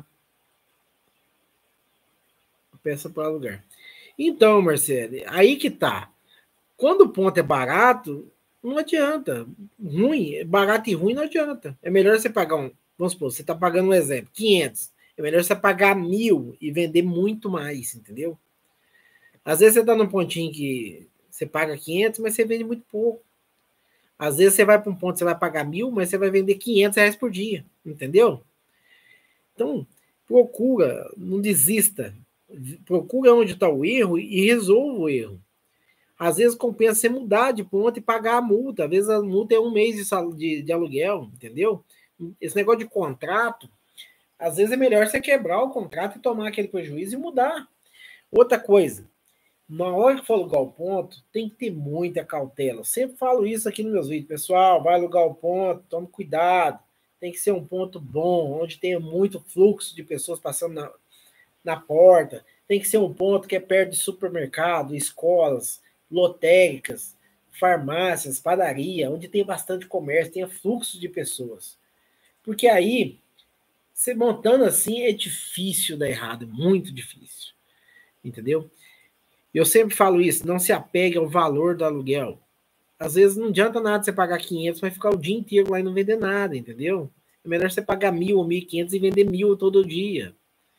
peça para alugar. Então, Marcelo, aí que tá. Quando o ponto é barato, não adianta. Ruim, barato e ruim não adianta. É melhor você pagar vamos supor, você está pagando um exemplo, 500. É melhor você pagar 1.000 e vender muito mais, entendeu? Às vezes você está num pontinho que você paga 500, mas você vende muito pouco. Às vezes você vai para um ponto que você vai pagar 1.000, mas você vai vender R$ 500 por dia, entendeu? Então, procura, não desista. Procura onde está o erro e resolva o erro. Às vezes compensa você mudar de ponto e pagar a multa. Às vezes a multa é 1 mês de aluguel, entendeu? Esse negócio de contrato, às vezes é melhor você quebrar o contrato e tomar aquele prejuízo e mudar. Outra coisa, na hora que for alugar o ponto, tem que ter muita cautela. Eu sempre falo isso aqui nos meus vídeos. Pessoal, vai alugar o ponto, tome cuidado. Tem que ser um ponto bom, onde tenha muito fluxo de pessoas passando na porta. Tem que ser um ponto que é perto de supermercado, escolas, lotéricas, farmácias, padaria, onde tem bastante comércio, tenha fluxo de pessoas. Porque aí, você montando assim, é difícil dar errado, é muito difícil. Entendeu? Eu sempre falo isso, não se apegue ao valor do aluguel. Às vezes não adianta nada você pagar 500, vai ficar o dia inteiro lá e não vender nada, entendeu? É melhor você pagar 1.000 ou 1.500 e vender 1.000 todo dia.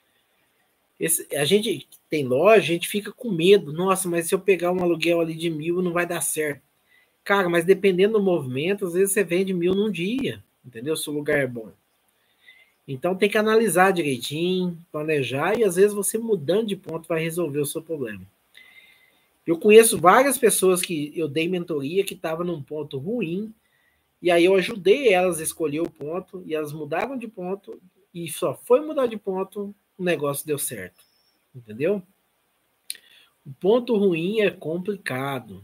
A gente tem loja, a gente fica com medo. Nossa, mas se eu pegar um aluguel ali de 1.000, não vai dar certo. Cara, mas dependendo do movimento, às vezes você vende 1.000 num dia, entendeu? Se o lugar é bom. Então tem que analisar direitinho, planejar, e às vezes você mudando de ponto vai resolver o seu problema. Eu conheço várias pessoas que eu dei mentoria que estavam num ponto ruim, e aí eu ajudei elas a escolher o ponto, e elas mudaram de ponto, e só foi mudar de ponto, o negócio deu certo. Entendeu? O ponto ruim é complicado.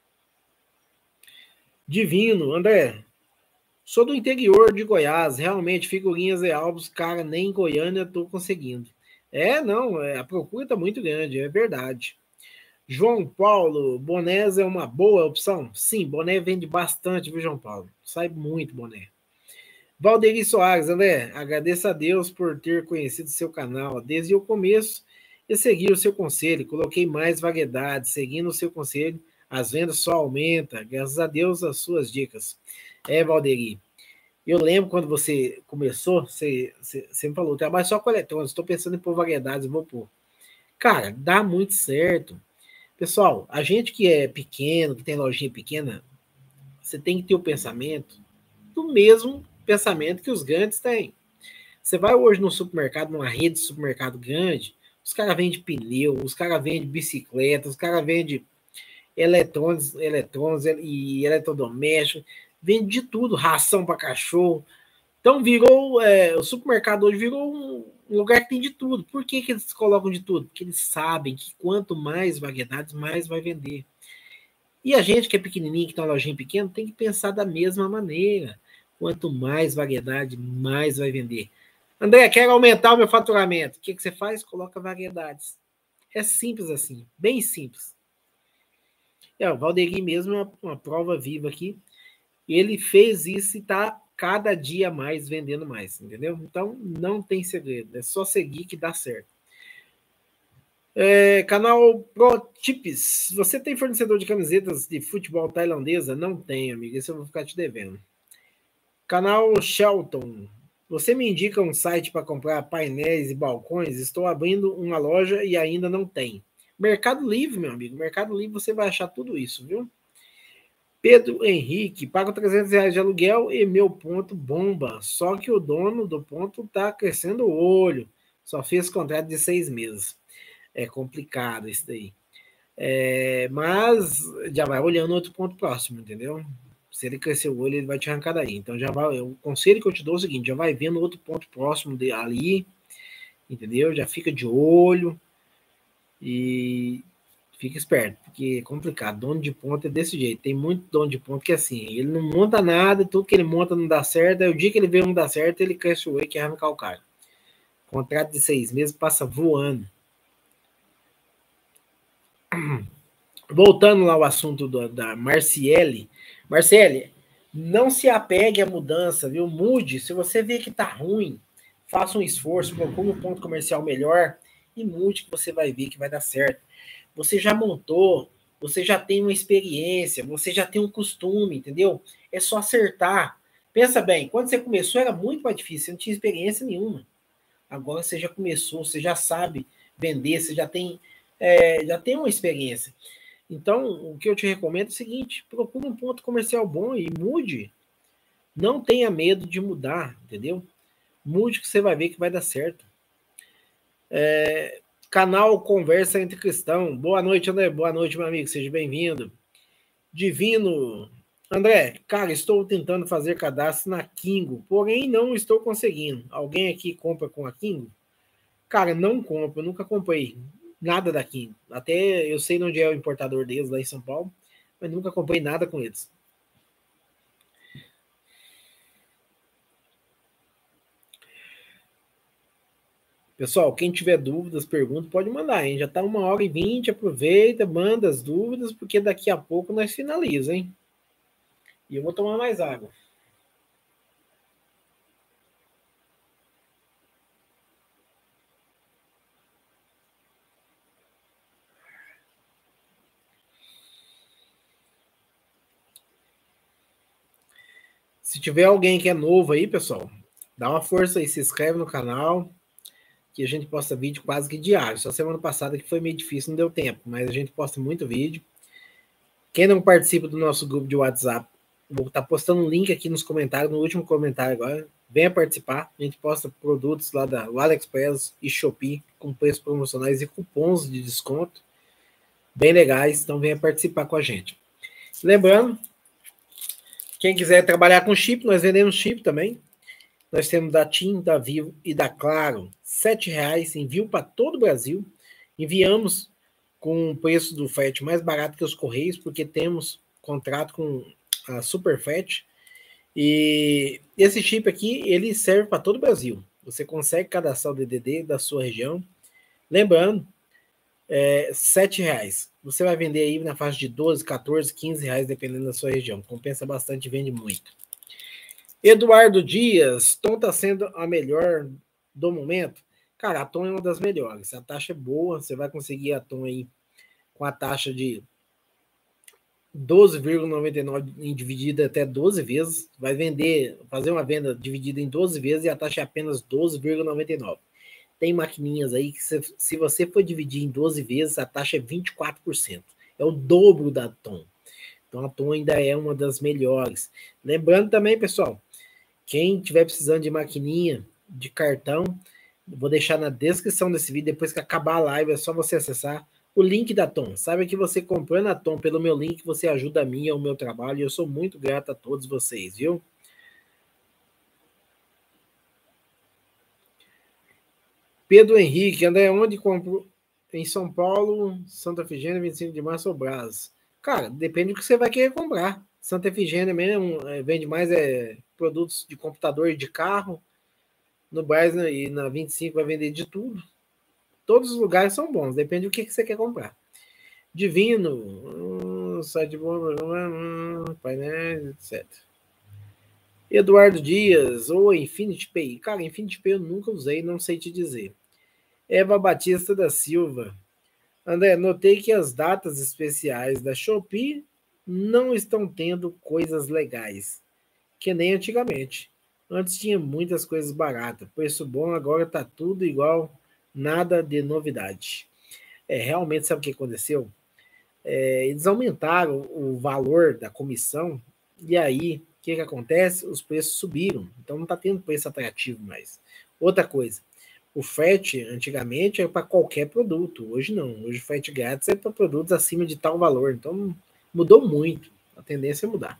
Divino, André. Sou do interior de Goiás, realmente, figurinhas e álbuns, cara, nem em Goiânia estou conseguindo. Não, a procura está muito grande, é verdade. João Paulo, bonés é uma boa opção? Sim, boné vende bastante, viu, João Paulo? Sai muito boné. Valderi Soares, André, agradeço a Deus por ter conhecido seu canal desde o começo e seguir o seu conselho. Coloquei mais variedades, seguindo o seu conselho, as vendas só aumentam, graças a Deus, as suas dicas. Valderi, eu lembro quando você começou, você me falou, trabalho só com eletrônicos, estou pensando em pôr variedades, vou pôr. Cara, dá muito certo. Pessoal, a gente que é pequeno, que tem lojinha pequena, você tem que ter o pensamento do mesmo pensamento que os grandes têm. Você vai hoje no supermercado, numa rede de supermercado grande, os caras vendem pneu, os caras vendem bicicleta, os caras vendem eletrônicos e eletrodomésticos, vende de tudo, ração para cachorro. Então o supermercado hoje virou um lugar que tem de tudo. Por que eles colocam de tudo? Porque eles sabem que quanto mais variedades, mais vai vender. E a gente que é pequenininho, que tem uma lojinha pequena, tem que pensar da mesma maneira. Quanto mais variedade, mais vai vender. André, quero aumentar o meu faturamento. O que você faz? Coloca variedades. É simples assim, bem simples. O Valderi mesmo é uma prova viva aqui. Ele fez isso e está cada dia mais vendendo mais, entendeu? Então, não tem segredo. É só seguir que dá certo. Canal Pro Tips. Você tem fornecedor de camisetas de futebol tailandesa? Não tenho, amigo. Isso eu vou ficar te devendo. Canal Shelton. Você me indica um site para comprar painéis e balcões? Estou abrindo uma loja e ainda não tem. Mercado Livre, meu amigo. Mercado Livre você vai achar tudo isso, viu? Pedro Henrique, pago R$ 300 de aluguel e meu ponto bomba. Só que o dono do ponto está crescendo o olho. Só fez contrato de 6 meses. É complicado isso daí. Mas já vai olhando outro ponto próximo, entendeu? Se ele crescer o olho, ele vai te arrancar daí. Então já vai. O conselho que eu te dou é o seguinte: já vai vendo outro ponto próximo ali, entendeu? Já fica de olho e Fica esperto, porque é complicado. Dono de ponta é desse jeito. Tem muito dono de ponta que é assim, ele não monta nada, tudo que ele monta não dá certo. Aí o dia que ele vê não dar certo, ele cresce o wake e arranca o cara. Contrato de 6 meses passa voando. Voltando lá ao assunto da Marciele. Marciele, não se apegue à mudança, viu? Mude. Se você vê que tá ruim, faça um esforço, procure um ponto comercial melhor e mude que você vai ver que vai dar certo. Você já montou, você já tem uma experiência, você já tem um costume, entendeu? É só acertar. Pensa bem, quando você começou era muito mais difícil, você não tinha experiência nenhuma. Agora você já começou, você já sabe vender, você já tem uma experiência. Então, o que eu te recomendo é o seguinte: procure um ponto comercial bom e mude. Não tenha medo de mudar, entendeu? Mude que você vai ver que vai dar certo. Canal Conversa Entre Cristão. Boa noite, André. Boa noite, meu amigo. Seja bem-vindo. Divino. André, cara, estou tentando fazer cadastro na Kingo, porém não estou conseguindo. Alguém aqui compra com a Kingo? Cara, não compro, eu nunca comprei nada da Kingo. Até eu sei onde é o importador deles, lá em São Paulo, mas nunca comprei nada com eles. Pessoal, quem tiver dúvidas, perguntas, pode mandar, hein? Já tá 1h20, aproveita, manda as dúvidas, porque daqui a pouco nós finalizamos, hein? E eu vou tomar mais água. Se tiver alguém que é novo aí, pessoal, dá uma força aí, se inscreve no canal, que a gente posta vídeo quase que diário. Só semana passada que foi meio difícil, não deu tempo, mas a gente posta muito vídeo. Quem não participa do nosso grupo de WhatsApp, vou estar postando um link aqui nos comentários, no último comentário agora. Venha participar. A gente posta produtos lá da AliExpress e Shopee com preços promocionais e cupons de desconto bem legais. Então venha participar com a gente. Lembrando, quem quiser trabalhar com chip, nós vendemos chip também. Nós temos da TIM, da Vivo e da Claro. R$7 envio para todo o Brasil. Enviamos com o preço do frete mais barato que os Correios, porque temos contrato com a Superfet. E esse chip aqui, ele serve para todo o Brasil. Você consegue cadastrar o DDD da sua região. Lembrando, R$7. Você vai vender aí na faixa de 12, 14, 15 reais, dependendo da sua região. Compensa bastante, vende muito. Eduardo Dias, Tom está sendo a melhor do momento? Cara, a Tom é uma das melhores. A taxa é boa, você vai conseguir a Tom aí com a taxa de 12,99 dividida até 12 vezes. Vai fazer uma venda dividida em 12 vezes e a taxa é apenas 12,99. Tem maquininhas aí que se você for dividir em 12 vezes, a taxa é 24%. É o dobro da Tom. Então a Tom ainda é uma das melhores. Lembrando também, pessoal, quem estiver precisando de maquininha, de cartão, vou deixar na descrição desse vídeo, depois que acabar a live, é só você acessar o link da Tom. Sabe que você comprando a Tom pelo meu link, você ajuda a mim e ao meu trabalho, e eu sou muito grato a todos vocês, viu? Pedro Henrique, André, onde compro? Em São Paulo, Santa Efigênia, 25 de março ou Brás? Cara, depende do que você vai querer comprar. Santa Efigênia mesmo vende mais produtos de computador e de carro. No Brás e na 25 vai vender de tudo. Todos os lugares são bons, depende do que você quer comprar. Divino, site bom, painéis, etc. Eduardo Dias, ou Infinity Pay. Cara, Infinity Pay eu nunca usei, não sei te dizer. Eva Batista da Silva. André, notei que as datas especiais da Shopee não estão tendo coisas legais, que nem antigamente. Antes tinha muitas coisas baratas, preço bom, agora tá tudo igual, nada de novidade. Realmente, sabe o que aconteceu? Eles aumentaram o valor da comissão, e aí, o que acontece? Os preços subiram, então não está tendo preço atrativo mais. Outra coisa, o frete antigamente era para qualquer produto, hoje não. Hoje o frete grátis é para produtos acima de tal valor, então mudou muito, a tendência é mudar.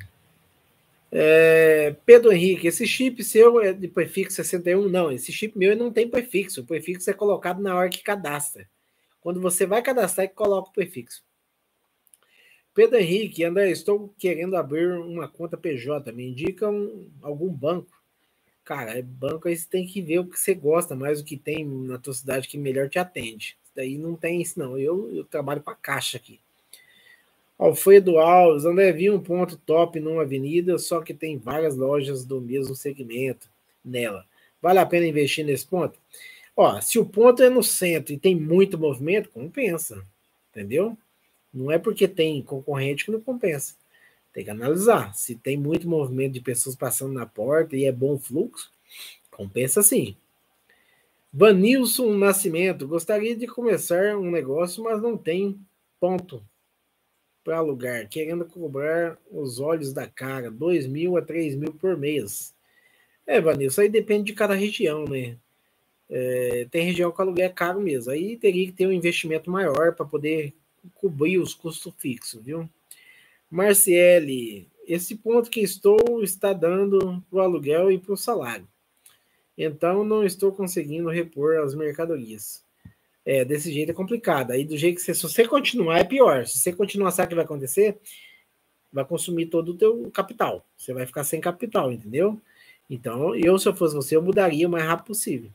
Pedro Henrique, esse chip seu é de prefixo 61? Não, esse chip meu não tem prefixo. O prefixo é colocado na hora que cadastra. Quando você vai cadastrar, que coloca o prefixo. Pedro Henrique, André, estou querendo abrir uma conta PJ. Me indica algum banco. Cara, banco aí você tem que ver o que você gosta, mais o que tem na tua cidade que melhor te atende. Daí não tem isso, não. Eu trabalho com a Caixa aqui. Alfredo Alves, André, vi um ponto top numa avenida, só que tem várias lojas do mesmo segmento nela. Vale a pena investir nesse ponto? Ó, se o ponto é no centro e tem muito movimento, compensa. Entendeu? Não é porque tem concorrente que não compensa. Tem que analisar. Se tem muito movimento de pessoas passando na porta e é bom fluxo, compensa sim. Vanilson Nascimento, gostaria de começar um negócio, mas não tem ponto para alugar, querendo cobrar os olhos da cara, 2.000 a 3.000 por mês. Vanilson, aí depende de cada região, né? Tem região que o aluguel é caro mesmo. Aí teria que ter um investimento maior para poder cobrir os custos fixos, viu? Marciele, esse ponto que estou está dando para o aluguel e para o salário. Então não estou conseguindo repor as mercadorias. Desse jeito é complicado. Aí do jeito que se você continuar é pior. Se você continuar, sabe o que vai acontecer? Vai consumir todo o teu capital. Você vai ficar sem capital, entendeu? Então, se eu fosse você, eu mudaria o mais rápido possível.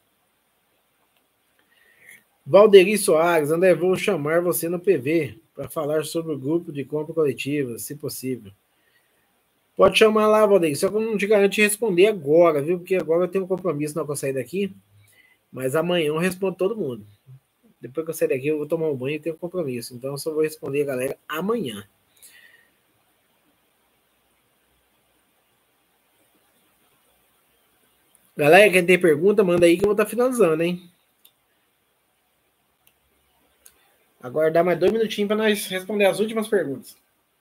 Valderi Soares, André, vou chamar você no PV para falar sobre o grupo de compra coletiva, se possível. Pode chamar lá, Valderi, só que eu não te garanto te responder agora, viu? Porque agora eu tenho um compromisso, não que eu sair daqui, mas amanhã eu respondo todo mundo. Depois que eu sair daqui, eu vou tomar um banho e tenho um compromisso. Então eu só vou responder a galera amanhã. Galera, quem tem pergunta, manda aí que eu vou estar finalizando, hein? Aguardar mais 2 minutinhos para nós responder as últimas perguntas.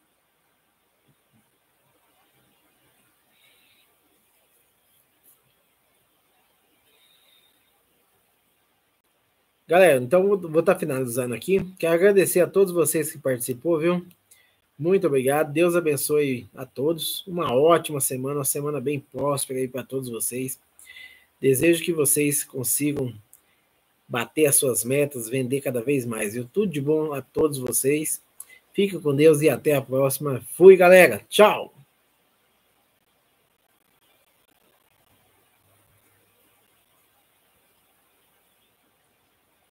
Galera, então vou estar finalizando aqui. Quero agradecer a todos vocês que participou, viu? Muito obrigado. Deus abençoe a todos. Uma ótima semana, uma semana bem próspera aí para todos vocês. Desejo que vocês consigam bater as suas metas, vender cada vez mais. Viu? Tudo de bom a todos vocês. Fiquem com Deus e até a próxima. Fui, galera. Tchau.